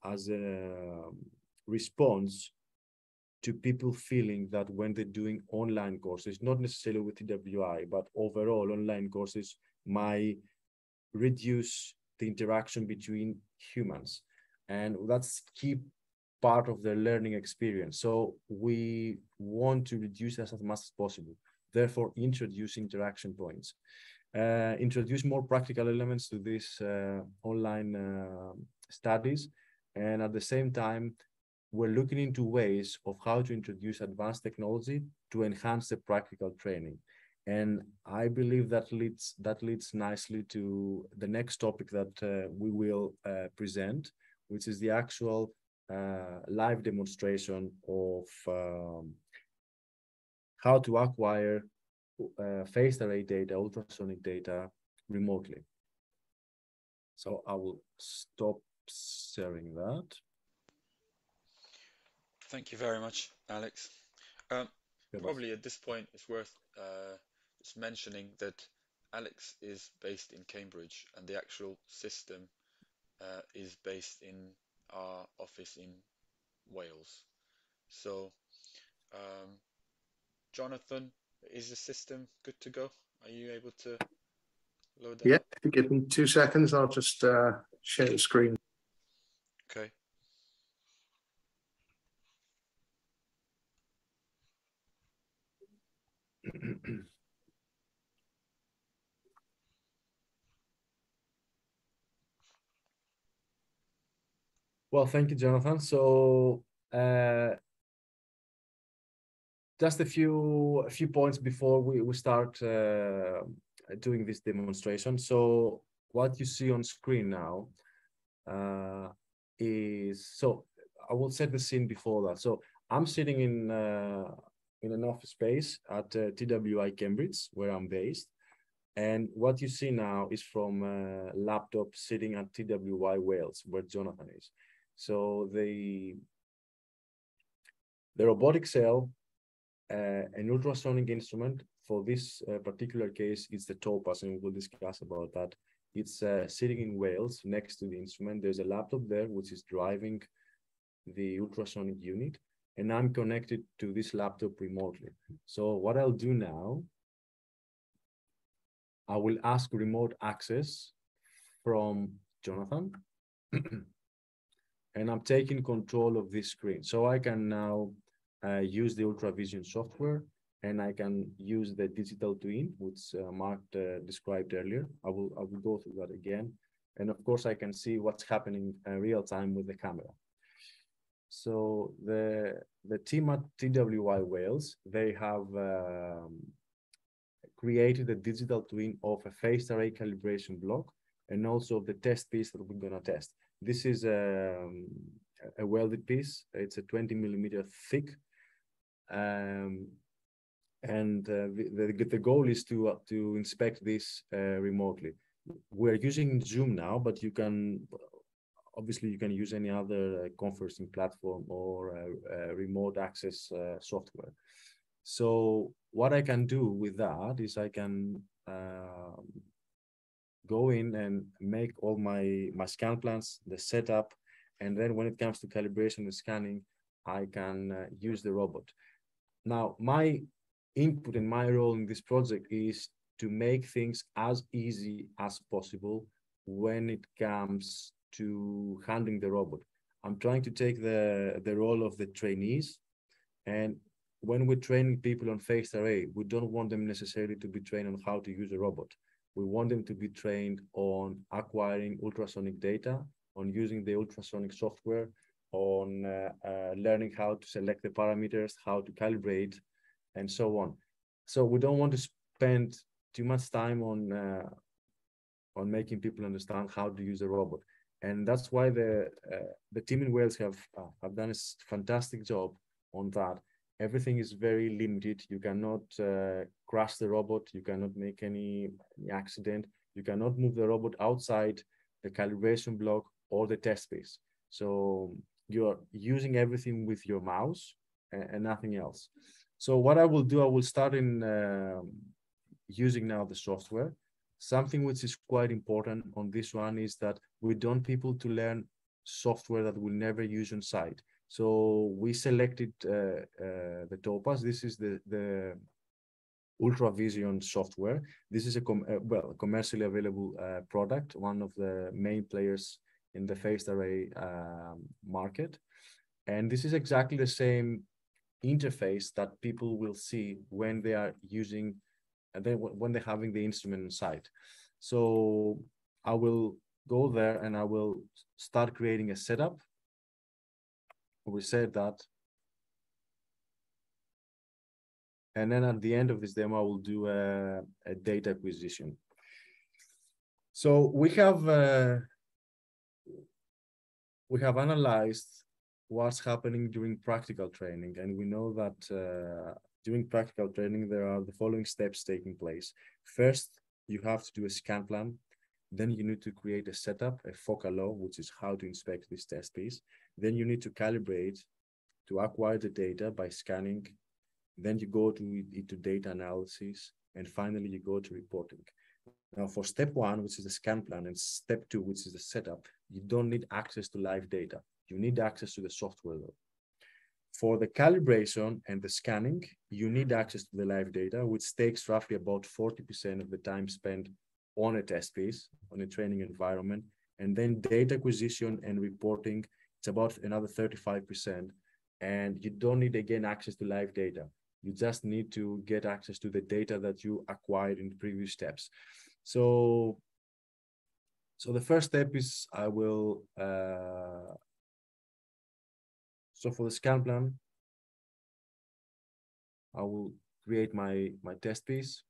response to people feeling that when they're doing online courses, not necessarily with TWI, but overall online courses might reduce the interaction between humans. And that's key part of their learning experience. So we want to reduce that as much as possible. Therefore, introduce interaction points. Introduce more practical elements to these online studies. And at the same time, we're looking into ways of how to introduce advanced technology to enhance the practical training. And I believe that leads nicely to the next topic that we will present, which is the actual live demonstration of how to acquire phased array data, ultrasonic data remotely. So I will stop sharing that. Thank you very much, Alex. Probably at this point, it's worth just mentioning that Alex is based in Cambridge and the actual system is based in our office in Wales. So, Jonathan, is the system good to go? Are you able to load that? Yeah, if you give me 2 seconds, I'll just share the screen. Okay. Well, thank you, Jonathan. So just a few points before we start doing this demonstration. So what you see on screen now is, so I will set the scene before that. So I'm sitting in an office space at TWI Cambridge, where I'm based. And what you see now is from a laptop sitting at TWI Wales, where Jonathan is. So the robotic cell, an ultrasonic instrument, for this particular case, it's the Topaz, and we'll discuss about that. It's sitting in Wales next to the instrument. There's a laptop there, which is driving the ultrasonic unit, and I'm connected to this laptop remotely. So what I'll do now, I will ask remote access from Jonathan, and I'm taking control of this screen. So I can now use the UltraVision software, and I can use the digital twin, which Mark described earlier. I will go through that again. And of course, I can see what's happening real time with the camera. So the team at TWI Wales, they have created a digital twin of a phased array calibration block and also of the test piece that we're gonna test. This is a welded piece. It's a 20 millimeter thick. And the goal is to inspect this remotely. We're using Zoom now, but you can, obviously you can use any other conferencing platform or remote access software. So what I can do with that is I can go in and make all my scan plans, the setup, and then when it comes to calibration and scanning, I can use the robot. Now, my input and my role in this project is to make things as easy as possible when it comes to handling the robot. I'm trying to take the role of the trainees, and when we're training people on phased array, we don't want them necessarily to be trained on how to use a robot. We want them to be trained on acquiring ultrasonic data, on using the ultrasonic software, on learning how to select the parameters, how to calibrate, and so on. So we don't want to spend too much time on making people understand how to use a robot. And that's why the team in Wales have done a fantastic job on that. Everything is very limited. You cannot crash the robot. You cannot make any accident. You cannot move the robot outside the calibration block or the test piece. So you're using everything with your mouse and nothing else. So what I will do, I will start in using now the software. Something which is quite important on this one is that we don't want people to learn software that we'll never use on site. So we selected the Topaz. This is the UltraVision software. This is a commercially available product, one of the main players in the phased array market. And this is exactly the same interface that people will see when they are using, and then when they're having the instrument inside. So I will go there and I will start creating a setup. We said that. And then at the end of this demo, I will do a data acquisition. So we have analyzed what's happening during practical training. And we know that during practical training, there are the following steps taking place. First, you have to do a scan plan. Then you need to create a setup, a focal law, which is how to inspect this test piece. Then you need to calibrate to acquire the data by scanning. Then you go into data analysis. And finally, you go to reporting. Now, for step one, which is the scan plan, and step two, which is the setup, you don't need access to live data. You need access to the software though. For the calibration and the scanning, you need access to the live data, which takes roughly about 40% of the time spent on a test piece, on a training environment. And then data acquisition and reporting, it's about another 35%. And you don't need, again, access to live data. You just need to get access to the data that you acquired in the previous steps. So the first step is I will, so for the scan plan, I will create my test piece.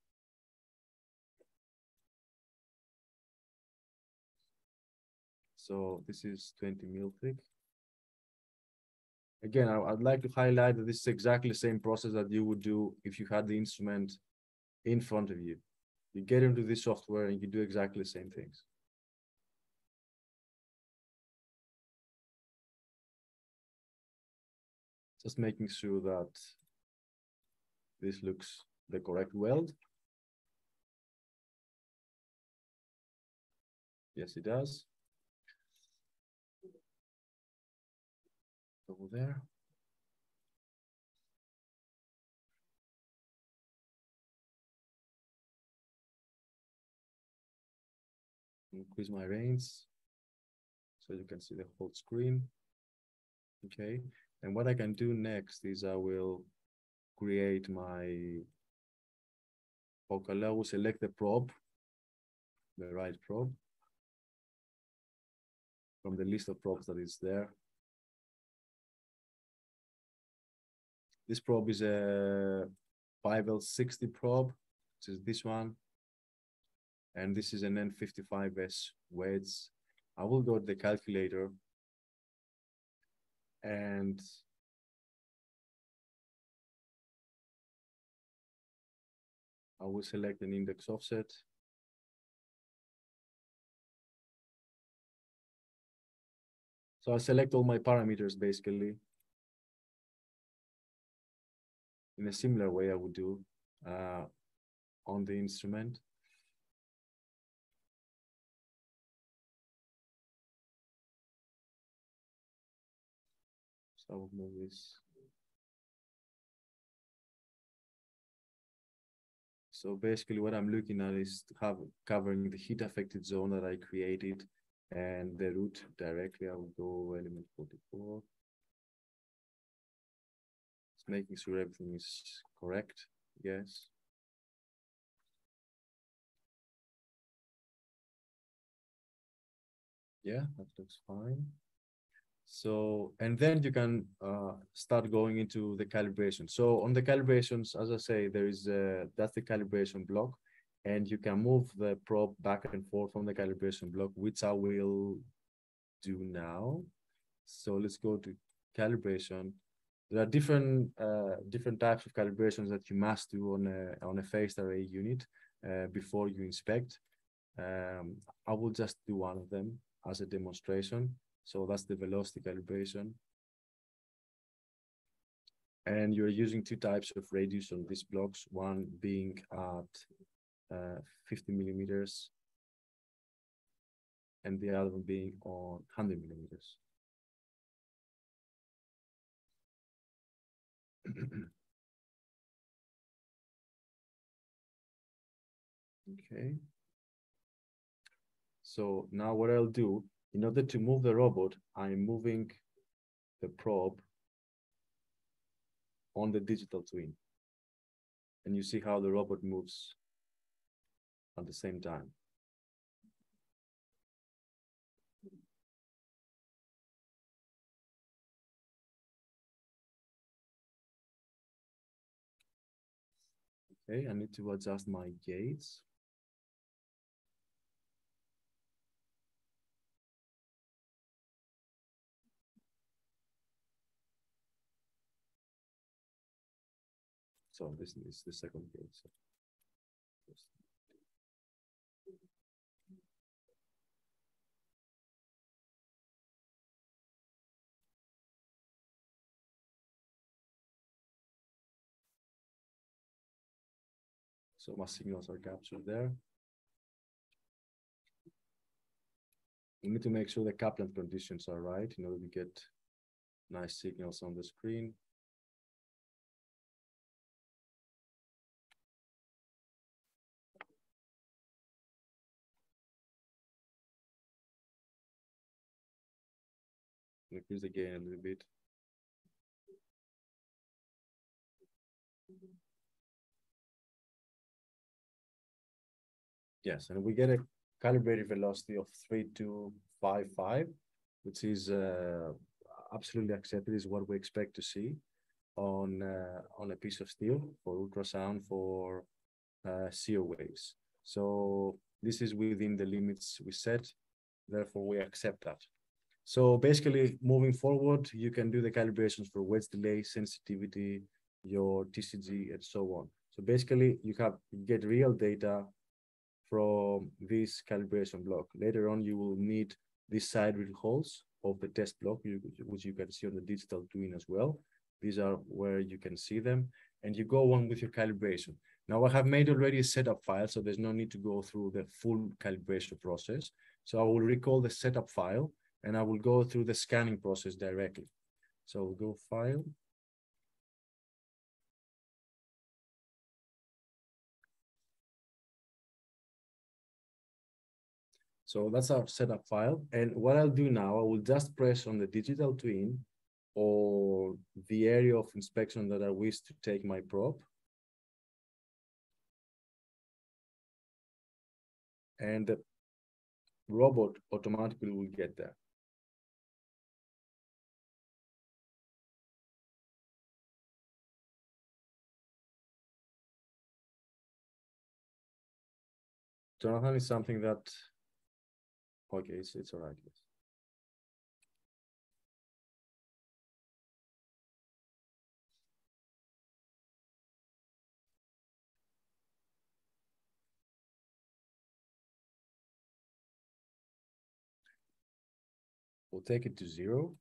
So this is 20 mil thick. Again, I'd like to highlight that this is exactly the same process that you would do if you had the instrument in front of you. You get into this software and you do exactly the same things. Just making sure that this looks the correct weld. Yes, it does. Over there. Increase my reins so you can see the whole screen. Okay, and what I can do next is I will create my focal. I will select the probe, the right probe, from the list of probes that is there. This probe is a 5L60 probe, which is this one. And this is an N55S wedge. I will go to the calculator and I will select an index offset. So I select all my parameters basically in a similar way I would do on the instrument. So I will move this. So basically what I'm looking at is to have covering the heat affected zone that I created and the root directly. I will go element 44. Just making sure everything is correct. Yes. Yeah, that looks fine. So, and then you can start going into the calibration. So on the calibrations, as I say, there is that's the calibration block, and you can move the probe back and forth from the calibration block, which I will do now. So let's go to calibration. There are different types of calibrations that you must do on a phased array unit before you inspect. I will just do one of them as a demonstration. So that's the velocity calibration. And you're using two types of radius on these blocks, one being at 50 millimeters and the other one being on 100 millimeters. Okay. So now what I'll do, in order to move the robot, I'm moving the probe on the digital twin. And you see how the robot moves at the same time. Okay, I need to adjust my gates. So this is the second gate. So my signals are captured there. We need to make sure the Kaplan conditions are right in order to get nice signals on the screen. Increase the gain a little bit. Yes, and we get a calibrated velocity of 3255, which is absolutely accepted, is what we expect to see on a piece of steel for ultrasound for CO waves. So this is within the limits we set, therefore we accept that. So basically, moving forward, you can do the calibrations for wedge delay, sensitivity, your TCG, and so on. So basically, you get real data from this calibration block. Later on, you will need these side read holes of the test block, which you can see on the digital twin as well. These are where you can see them, and you go on with your calibration. Now I have made already a setup file, so there's no need to go through the full calibration process. So I will recall the setup file, and I will go through the scanning process directly. So we'll go File. So that's our setup file. And what I'll do now, I will just press on the digital twin or the area of inspection that I wish to take my probe. And the robot automatically will get there. Jonathan is something that, okay, it's all right. Yes. We'll take it to 0.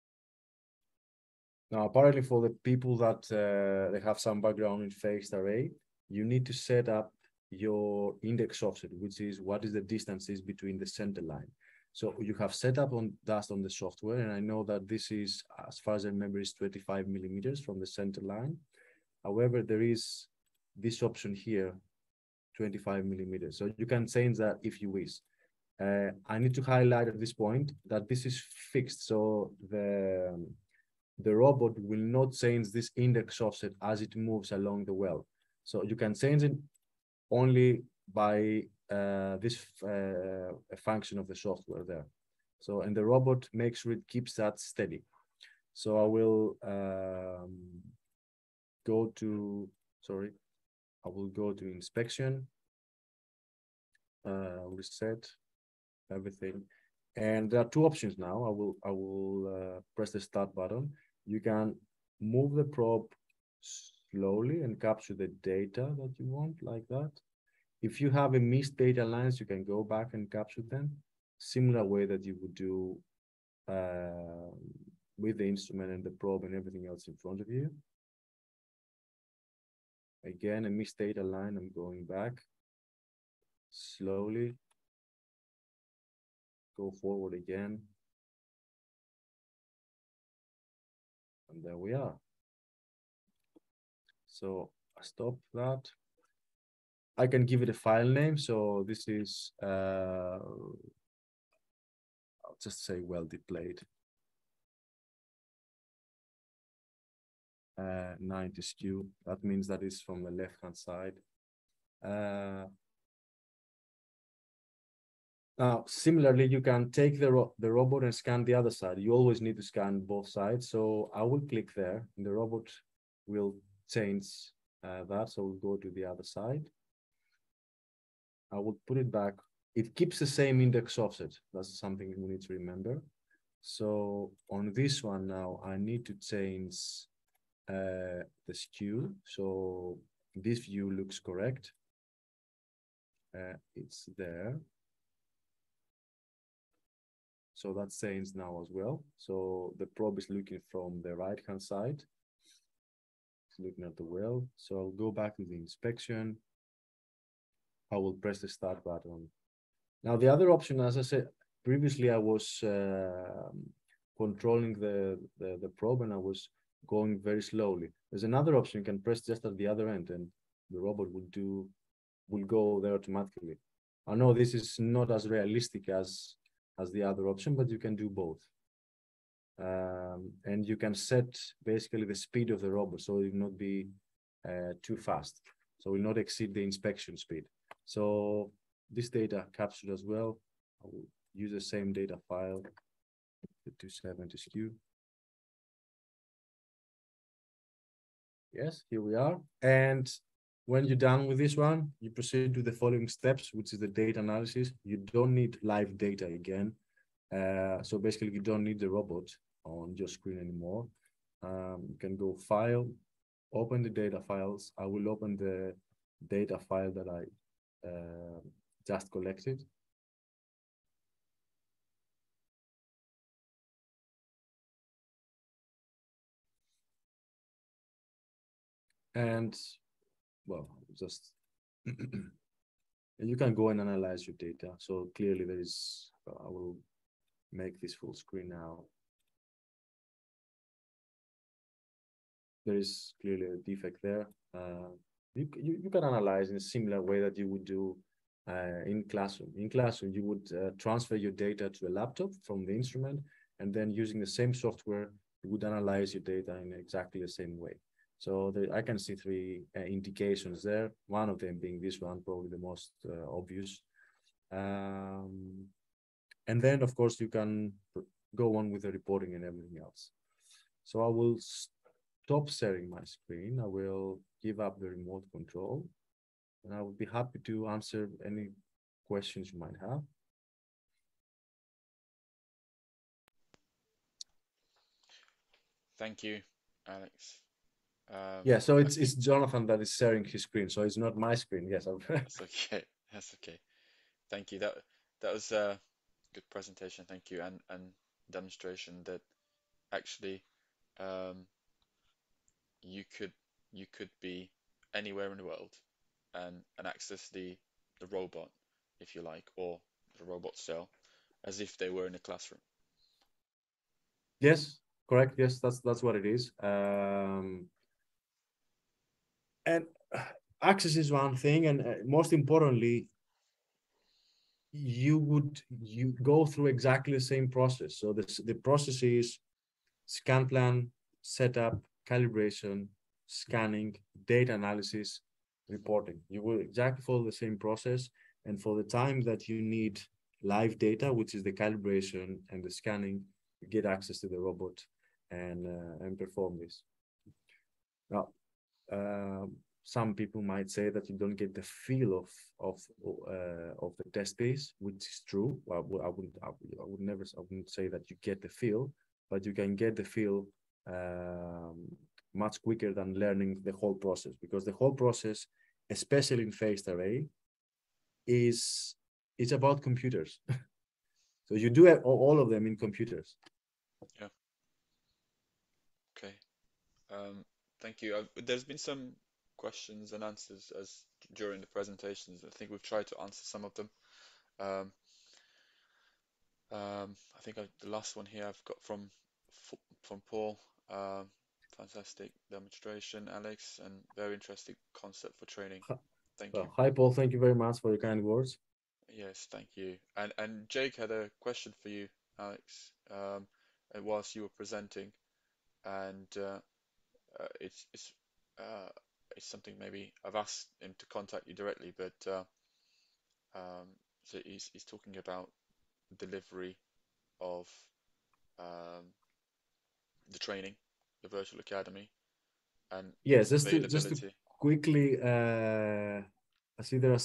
Now, apparently for the people that they have some background in phased array, you need to set up your index offset, which is what is the distances between the center line. So you have set up on that on the software, and I know that this is, as far as I remember, is 25 millimeters from the center line. However, there is this option here, 25 millimeters. So you can change that if you wish. I need to highlight at this point that this is fixed. So the robot will not change this index offset as it moves along the well. So you can change it only by this function of the software there. So, and the robot makes sure it keeps that steady. So I will go to inspection, reset everything. And there are two options now. I will press the start button. You can move the probe slowly and capture the data that you want, like that. If you have a missed data lines, you can go back and capture them. Similar way that you would do with the instrument and the probe and everything else in front of you. Again, a missed data line, I'm going back slowly. Go forward again. And there we are. So I stop that. I can give it a file name. So this is, I'll just say well displayed. 90 skew. That means that is from the left-hand side. Now, similarly, you can take the robot and scan the other side. You always need to scan both sides. So I will click there, and the robot will change that. So we'll go to the other side. I will put it back. It keeps the same index offset. That's something we need to remember. So on this one now, I need to change the skew. So this view looks correct. It's there. So that's changed now as well. So the probe is looking from the right-hand side. It's looking at the well. So I'll go back to the inspection. I will press the start button. Now the other option, as I said, previously I was controlling the probe and I was going very slowly. There's another option, you can press just at the other end and the robot will go there automatically. I know this is not as realistic as the other option, but you can do both. And you can set basically the speed of the robot so it will not be too fast. So it will not exceed the inspection speed. So this data captured as well. I will use the same data file, the 270 skew. Yes, here we are. And when you're done with this one, you proceed to the following steps, which is the data analysis. You don't need live data again. So basically, you don't need the robot on your screen anymore. You can go File, open the data files. I will open the data file that I just collected. And well, just you can go and analyze your data. So clearly there is, I will make this full screen now. There is clearly a defect there. You can analyze in a similar way that you would do in classroom. In classroom, you would transfer your data to a laptop from the instrument, and then using the same software, you would analyze your data in exactly the same way. So I can see three indications there, one of them being this one, probably the most obvious. And then, of course, you can go on with the reporting and everything else. So I will stop sharing my screen. I will give up the remote control, and I would be happy to answer any questions you might have. Thank you, Alex. Yeah, so it's Jonathan that is sharing his screen, so it's not my screen. Yes, that's okay. That's okay. Thank you. That was a good presentation. Thank you, and demonstration that actually you could be anywhere in the world and access the robot, if you like, or the robot cell as if they were in a classroom. Yes, correct. Yes, that's what it is. And access is one thing, and most importantly, you go through exactly the same process. So the process is scan plan, setup, calibration, scanning, data analysis, reporting. You will exactly follow the same process. And for the time that you need live data, which is the calibration and the scanning, you get access to the robot and perform this. Now, some people might say that you don't get the feel of the test piece, which is true. Well, I wouldn't say that you get the feel, but you can get the feel much quicker than learning the whole process, because the whole process, especially in phased array, is about computers. So you do all of them in computers. Yeah. Okay. Thank you. There's been some questions and answers as during the presentations. I think we've tried to answer some of them. I think the last one here I've got from Paul. Fantastic demonstration, Alex, and very interesting concept for training. Thank you. Hi, Paul. Thank you very much for your kind words. Yes, thank you. And Jake had a question for you, Alex, whilst you were presenting, and it's something maybe I've asked him to contact you directly, but so he's talking about delivery of the training, the virtual academy, and yes, its just to availability. quickly, I see there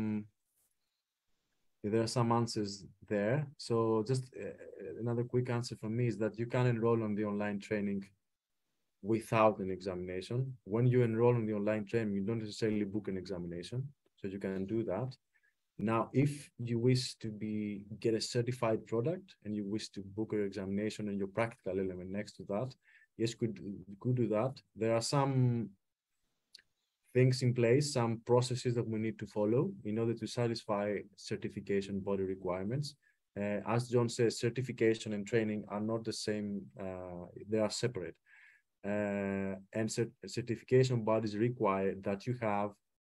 are some answers there. So just another quick answer from me is that you can enroll on the online training without an examination. When you enroll in the online training, you don't necessarily book an examination, so you can do that. Now, if you wish to get a certified product and you wish to book your examination and your practical element next to that, yes, could do that. There are some things in place, some processes that we need to follow in order to satisfy certification body requirements. As John says, certification and training are not the same, they are separate. And certification bodies require that you have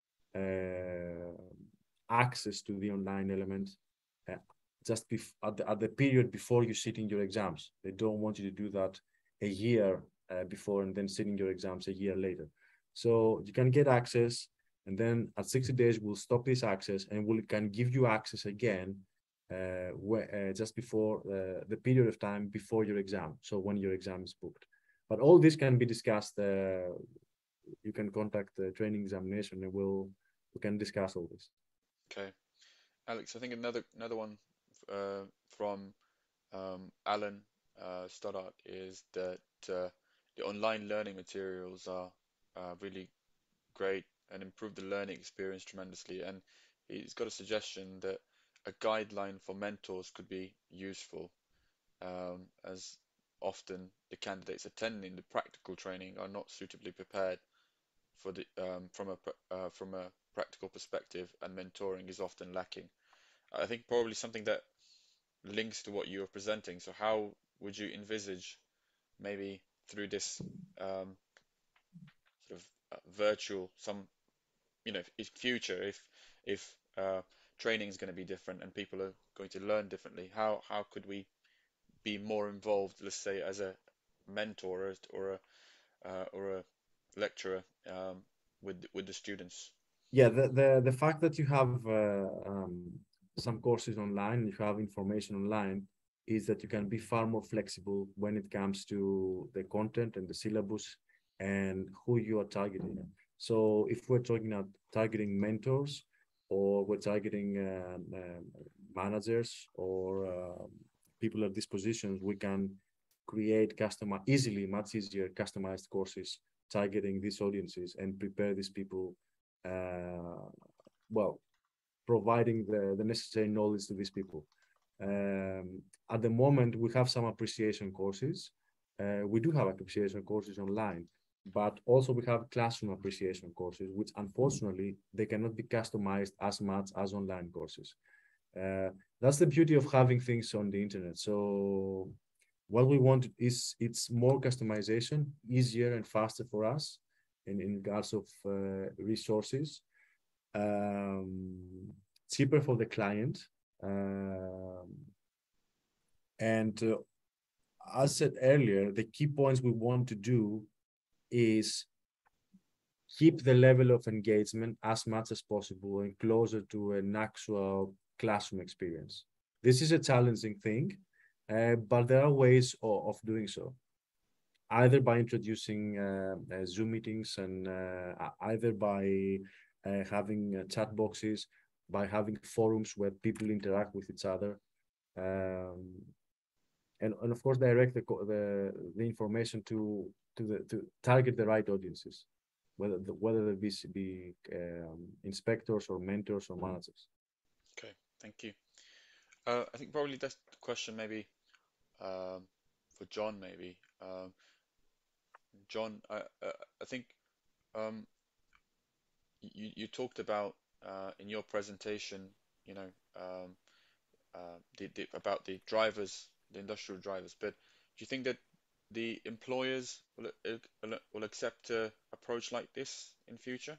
access to the online element just at the period before you sit in your exams. They don't want you to do that a year before and then sitting your exams a year later. So you can get access, and then at 60 days we'll stop this access and we can give you access again just before the period of time before your exam. So when your exam is booked. But all this can be discussed. You can contact the training examination and we can discuss all this. Okay, Alex, I think another one from Alan Stoddart is that the online learning materials are really great and improve the learning experience tremendously. And he's got a suggestion that a guideline for mentors could be useful, as often the candidates attending the practical training are not suitably prepared for the from a practical perspective, and mentoring is often lacking. I think probably something that links to what you were presenting. So how would you envisage maybe through this sort of virtual some in future if training is going to be different and people are going to learn differently, how could we be more involved, let's say as a mentor or a lecturer with the students? Yeah, the fact that you have some courses online, you have information online, is that you can be far more flexible when it comes to the content and the syllabus and who you are targeting. So if we're talking about targeting mentors, or we're targeting managers or people at these positions, we can create much easier customized courses targeting these audiences and prepare these people well, providing the necessary knowledge to these people. At the moment, we have some appreciation courses. We do have appreciation courses online, but also we have classroom appreciation courses, which unfortunately, they cannot be customized as much as online courses. That's the beauty of having things on the internet. So what we want is it's more customization, easier and faster for us in regards of resources, cheaper for the client, and as said earlier, the key points we want to do is keep the level of engagement as much as possible and closer to an actual classroom experience. This is a challenging thing, but there are ways of doing so, either by introducing Zoom meetings and either by having chat boxes, by having forums where people interact with each other, and of course direct the information to target the right audiences, whether these be inspectors or mentors or managers. Okay, thank you. I think probably that's the question maybe for John maybe. John, I think um, you talked about in your presentation, you know, about the drivers, the industrial drivers, but do you think that the employers will accept a approach like this in future?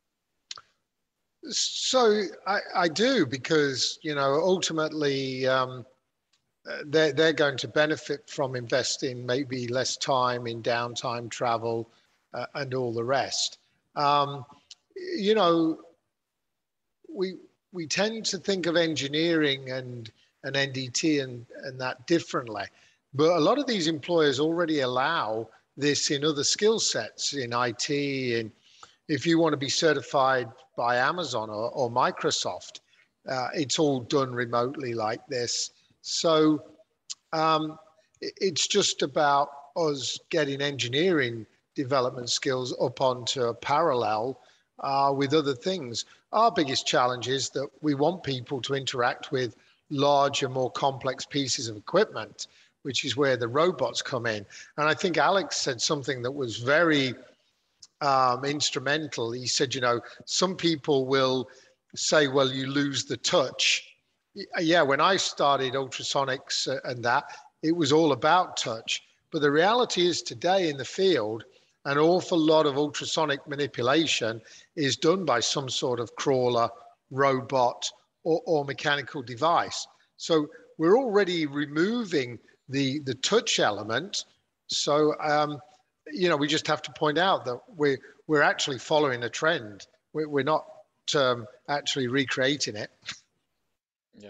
So I do, because ultimately they're going to benefit from investing maybe less time in downtime, travel, and all the rest. Um, you know, we we tend to think of engineering and NDT and that differently, but a lot of these employers already allow this in other skill sets in IT. And if you want to be certified by Amazon or Microsoft, it's all done remotely like this. So um, it's just about us getting engineering development skills up onto a parallel with other things. Our biggest challenge is that we want people to interact with larger, more complex pieces of equipment, which is where the robots come in. And I think Alex said something that was very instrumental. He said, some people will say, well, you lose the touch. Yeah, when I started ultrasonics and that, it was all about touch. But the reality is today in the field, an awful lot of ultrasonic manipulation is done by some sort of crawler, robot, or mechanical device. So we're already removing the touch element. So we just have to point out that we're actually following a trend. We're not actually recreating it. Yeah,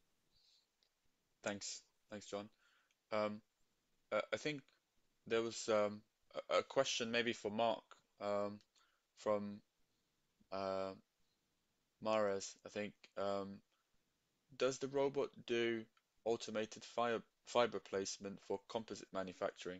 thanks, John. I think there was a question maybe for Mark from uh, Mares. I think does the robot do automated fire fiber placement for composite manufacturing?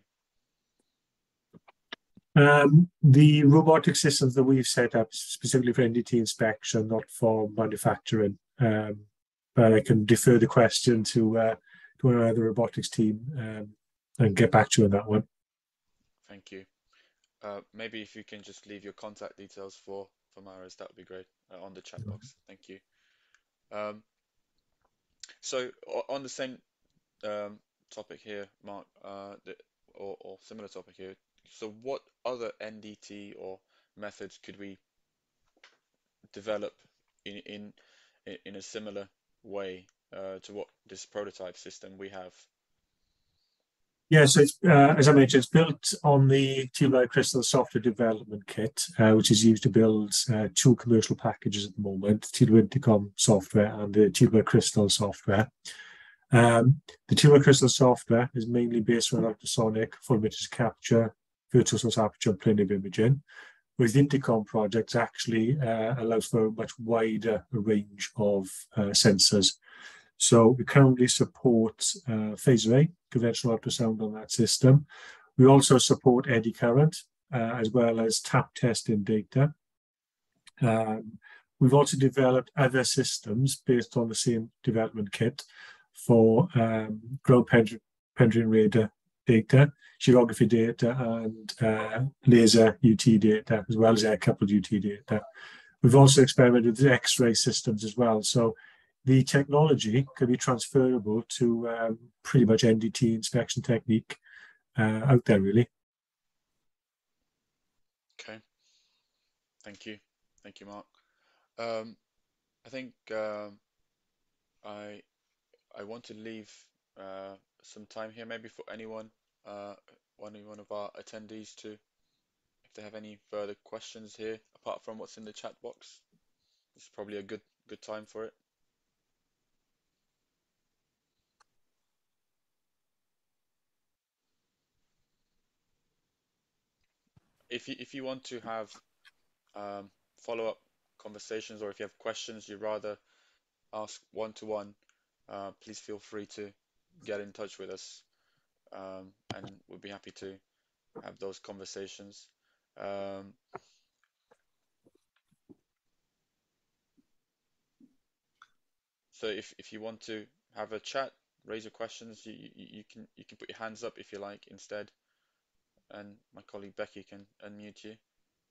The robotic systems that we've set up specifically for NDT inspection, not for manufacturing. But I can defer the question to one of the robotics team and get back to you on that one. Thank you. Maybe if you can just leave your contact details for Maris, that would be great, on the chat box. Thank you. So on the same topic here, Mark, or similar topic here. So what other NDT or methods could we develop in a similar way to what this prototype system we have? Yeah, so it's, as I mentioned, it's built on the tubular crystal software development kit, which is used to build two commercial packages at the moment, tubular intercom software and the tubular crystal software. The tubular crystal software is mainly based on ultrasonic full image capture, virtual source aperture, and plane of imaging, whereas the intercom project actually allows for a much wider range of sensors. So we currently support phase array, conventional ultrasound on that system. We also support eddy current, as well as tap testing data. We've also developed other systems based on the same development kit for ground penetrating radar data, geography data, and laser UT data, as well as air-coupled UT data. We've also experimented with X-ray systems as well. So the technology can be transferable to pretty much NDT inspection technique out there, really. Okay. Thank you. Thank you, Mark. I think I want to leave some time here, maybe for anyone, one of our attendees to, if they have any further questions here, apart from what's in the chat box. It's probably a good time for it. If you want to have follow-up conversations, or if you have questions you'd rather ask one-to-one, please feel free to get in touch with us, and we'll be happy to have those conversations. So if you want to have a chat, raise your questions, you can put your hands up if you like instead, and my colleague Becky can unmute you.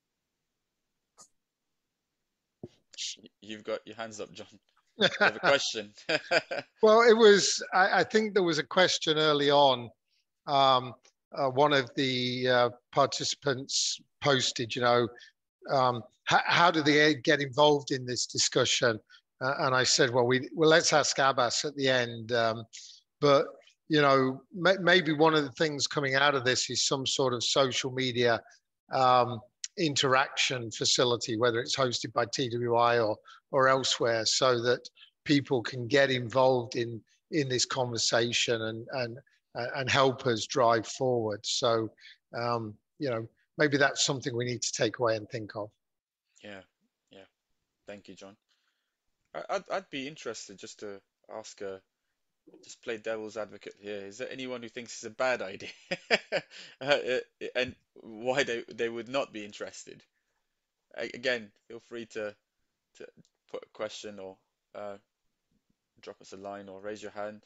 You've got your hands up, John. You have a question. Well, I think there was a question early on. One of the participants posted, how do they get involved in this discussion? And I said, well, let's ask Abbas at the end. But, maybe one of the things coming out of this is some sort of social media interaction facility, whether it's hosted by TWI or elsewhere, so that people can get involved in this conversation and help us drive forward. So, maybe that's something we need to take away and think of. Yeah. Thank you, John. I'd be interested just to ask just play devil's advocate here. Is there anyone who thinks it's a bad idea, and why they would not be interested? Again, feel free to put a question, or drop us a line, or raise your hand.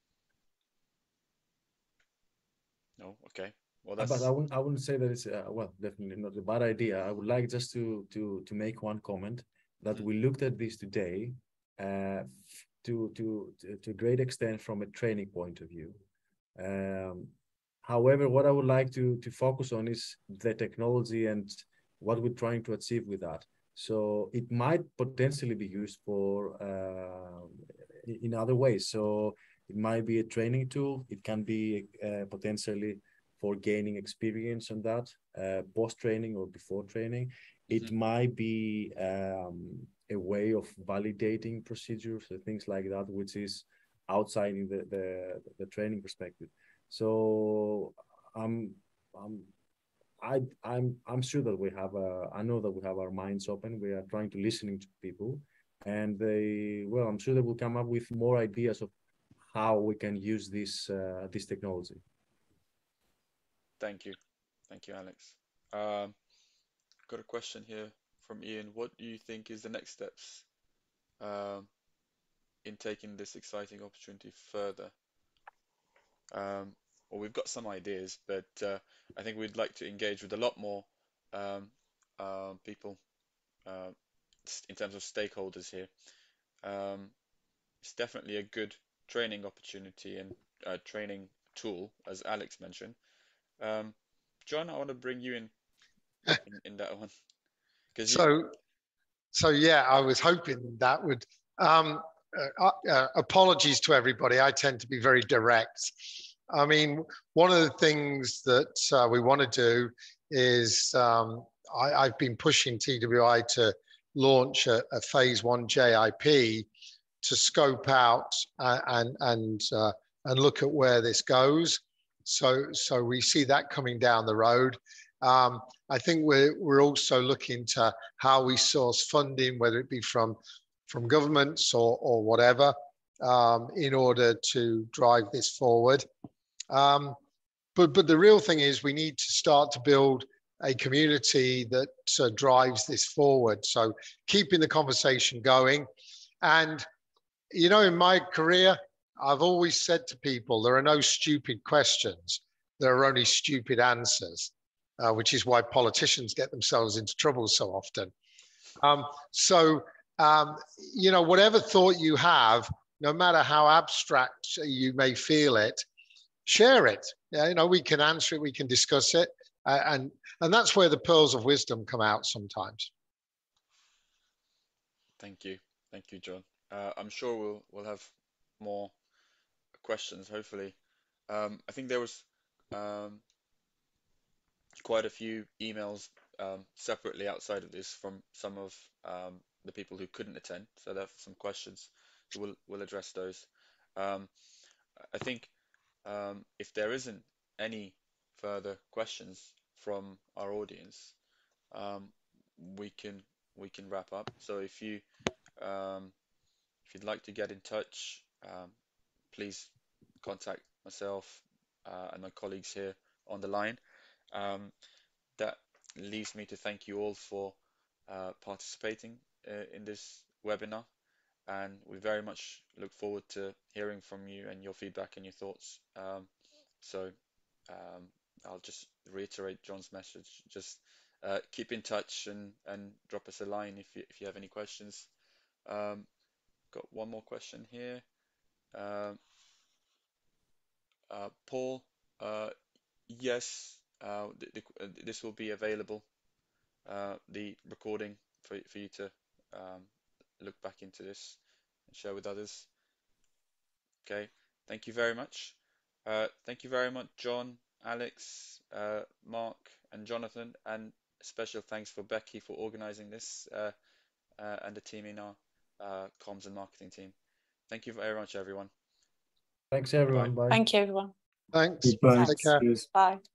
No, okay. Well, that's. But I wouldn't say that it's well, definitely not a bad idea. I would like just to make one comment that we looked at this today to a great extent from a training point of view. However, what I would like to focus on is the technology and what we're trying to achieve with that. So it might potentially be used for in other ways. So it might be a training tool. It can be potentially for gaining experience on that, post-training or before training. It might be a way of validating procedures and things like that, which is outside in the training perspective. So I'm sure that we have I know that we have our minds open. We are trying to listening to people, and I'm sure they will come up with more ideas of how we can use this technology. Thank you, Alex. Got a question here from Ian. What do you think is the next steps in taking this exciting opportunity further? Well, we've got some ideas, but I think we'd like to engage with a lot more people in terms of stakeholders here. It's definitely a good training opportunity and training tool, as Alex mentioned. John, I want to bring you in that one. So yeah, I was hoping that would. Apologies to everybody. I tend to be very direct. I mean, one of the things that we want to do is I've been pushing TWI to launch a phase 1 JIP to scope out and look at where this goes. So we see that coming down the road. I think we're also looking to how we source funding, whether it be from governments or whatever, in order to drive this forward. But the real thing is we need to start to build a community that drives this forward. So keeping the conversation going. And, you know, in my career, I've always said to people, there are no stupid questions. There are only stupid answers, which is why politicians get themselves into trouble so often. You know, whatever thought you have, no matter how abstract you may feel it, share it. You know, we can answer it, we can discuss it. And that's where the pearls of wisdom come out sometimes. Thank you, John. I'm sure we'll have more questions, hopefully. I think there was quite a few emails separately outside of this from some of the people who couldn't attend, so there are some questions, so we'll address those. I think if there isn't any further questions from our audience, we can wrap up. So if you'd like to get in touch, please contact myself and my colleagues here on the line. That leaves me to thank you all for participating in this webinar, and we very much look forward to hearing from you and your feedback and your thoughts. I'll just reiterate John's message. Just keep in touch and drop us a line if you have any questions. Got one more question here. Paul, yes, this will be available, the recording for you to look back into this and share with others. Okay, thank you very much. Thank you very much, John, Alex, Mark, and Jonathan, and special thanks for Becky for organizing this and the team in our comms and marketing team. Thank you very much, everyone. Thanks, everyone. Bye. Bye. Thank you, everyone. Thanks. Goodbye. Take care. Cheers. Bye.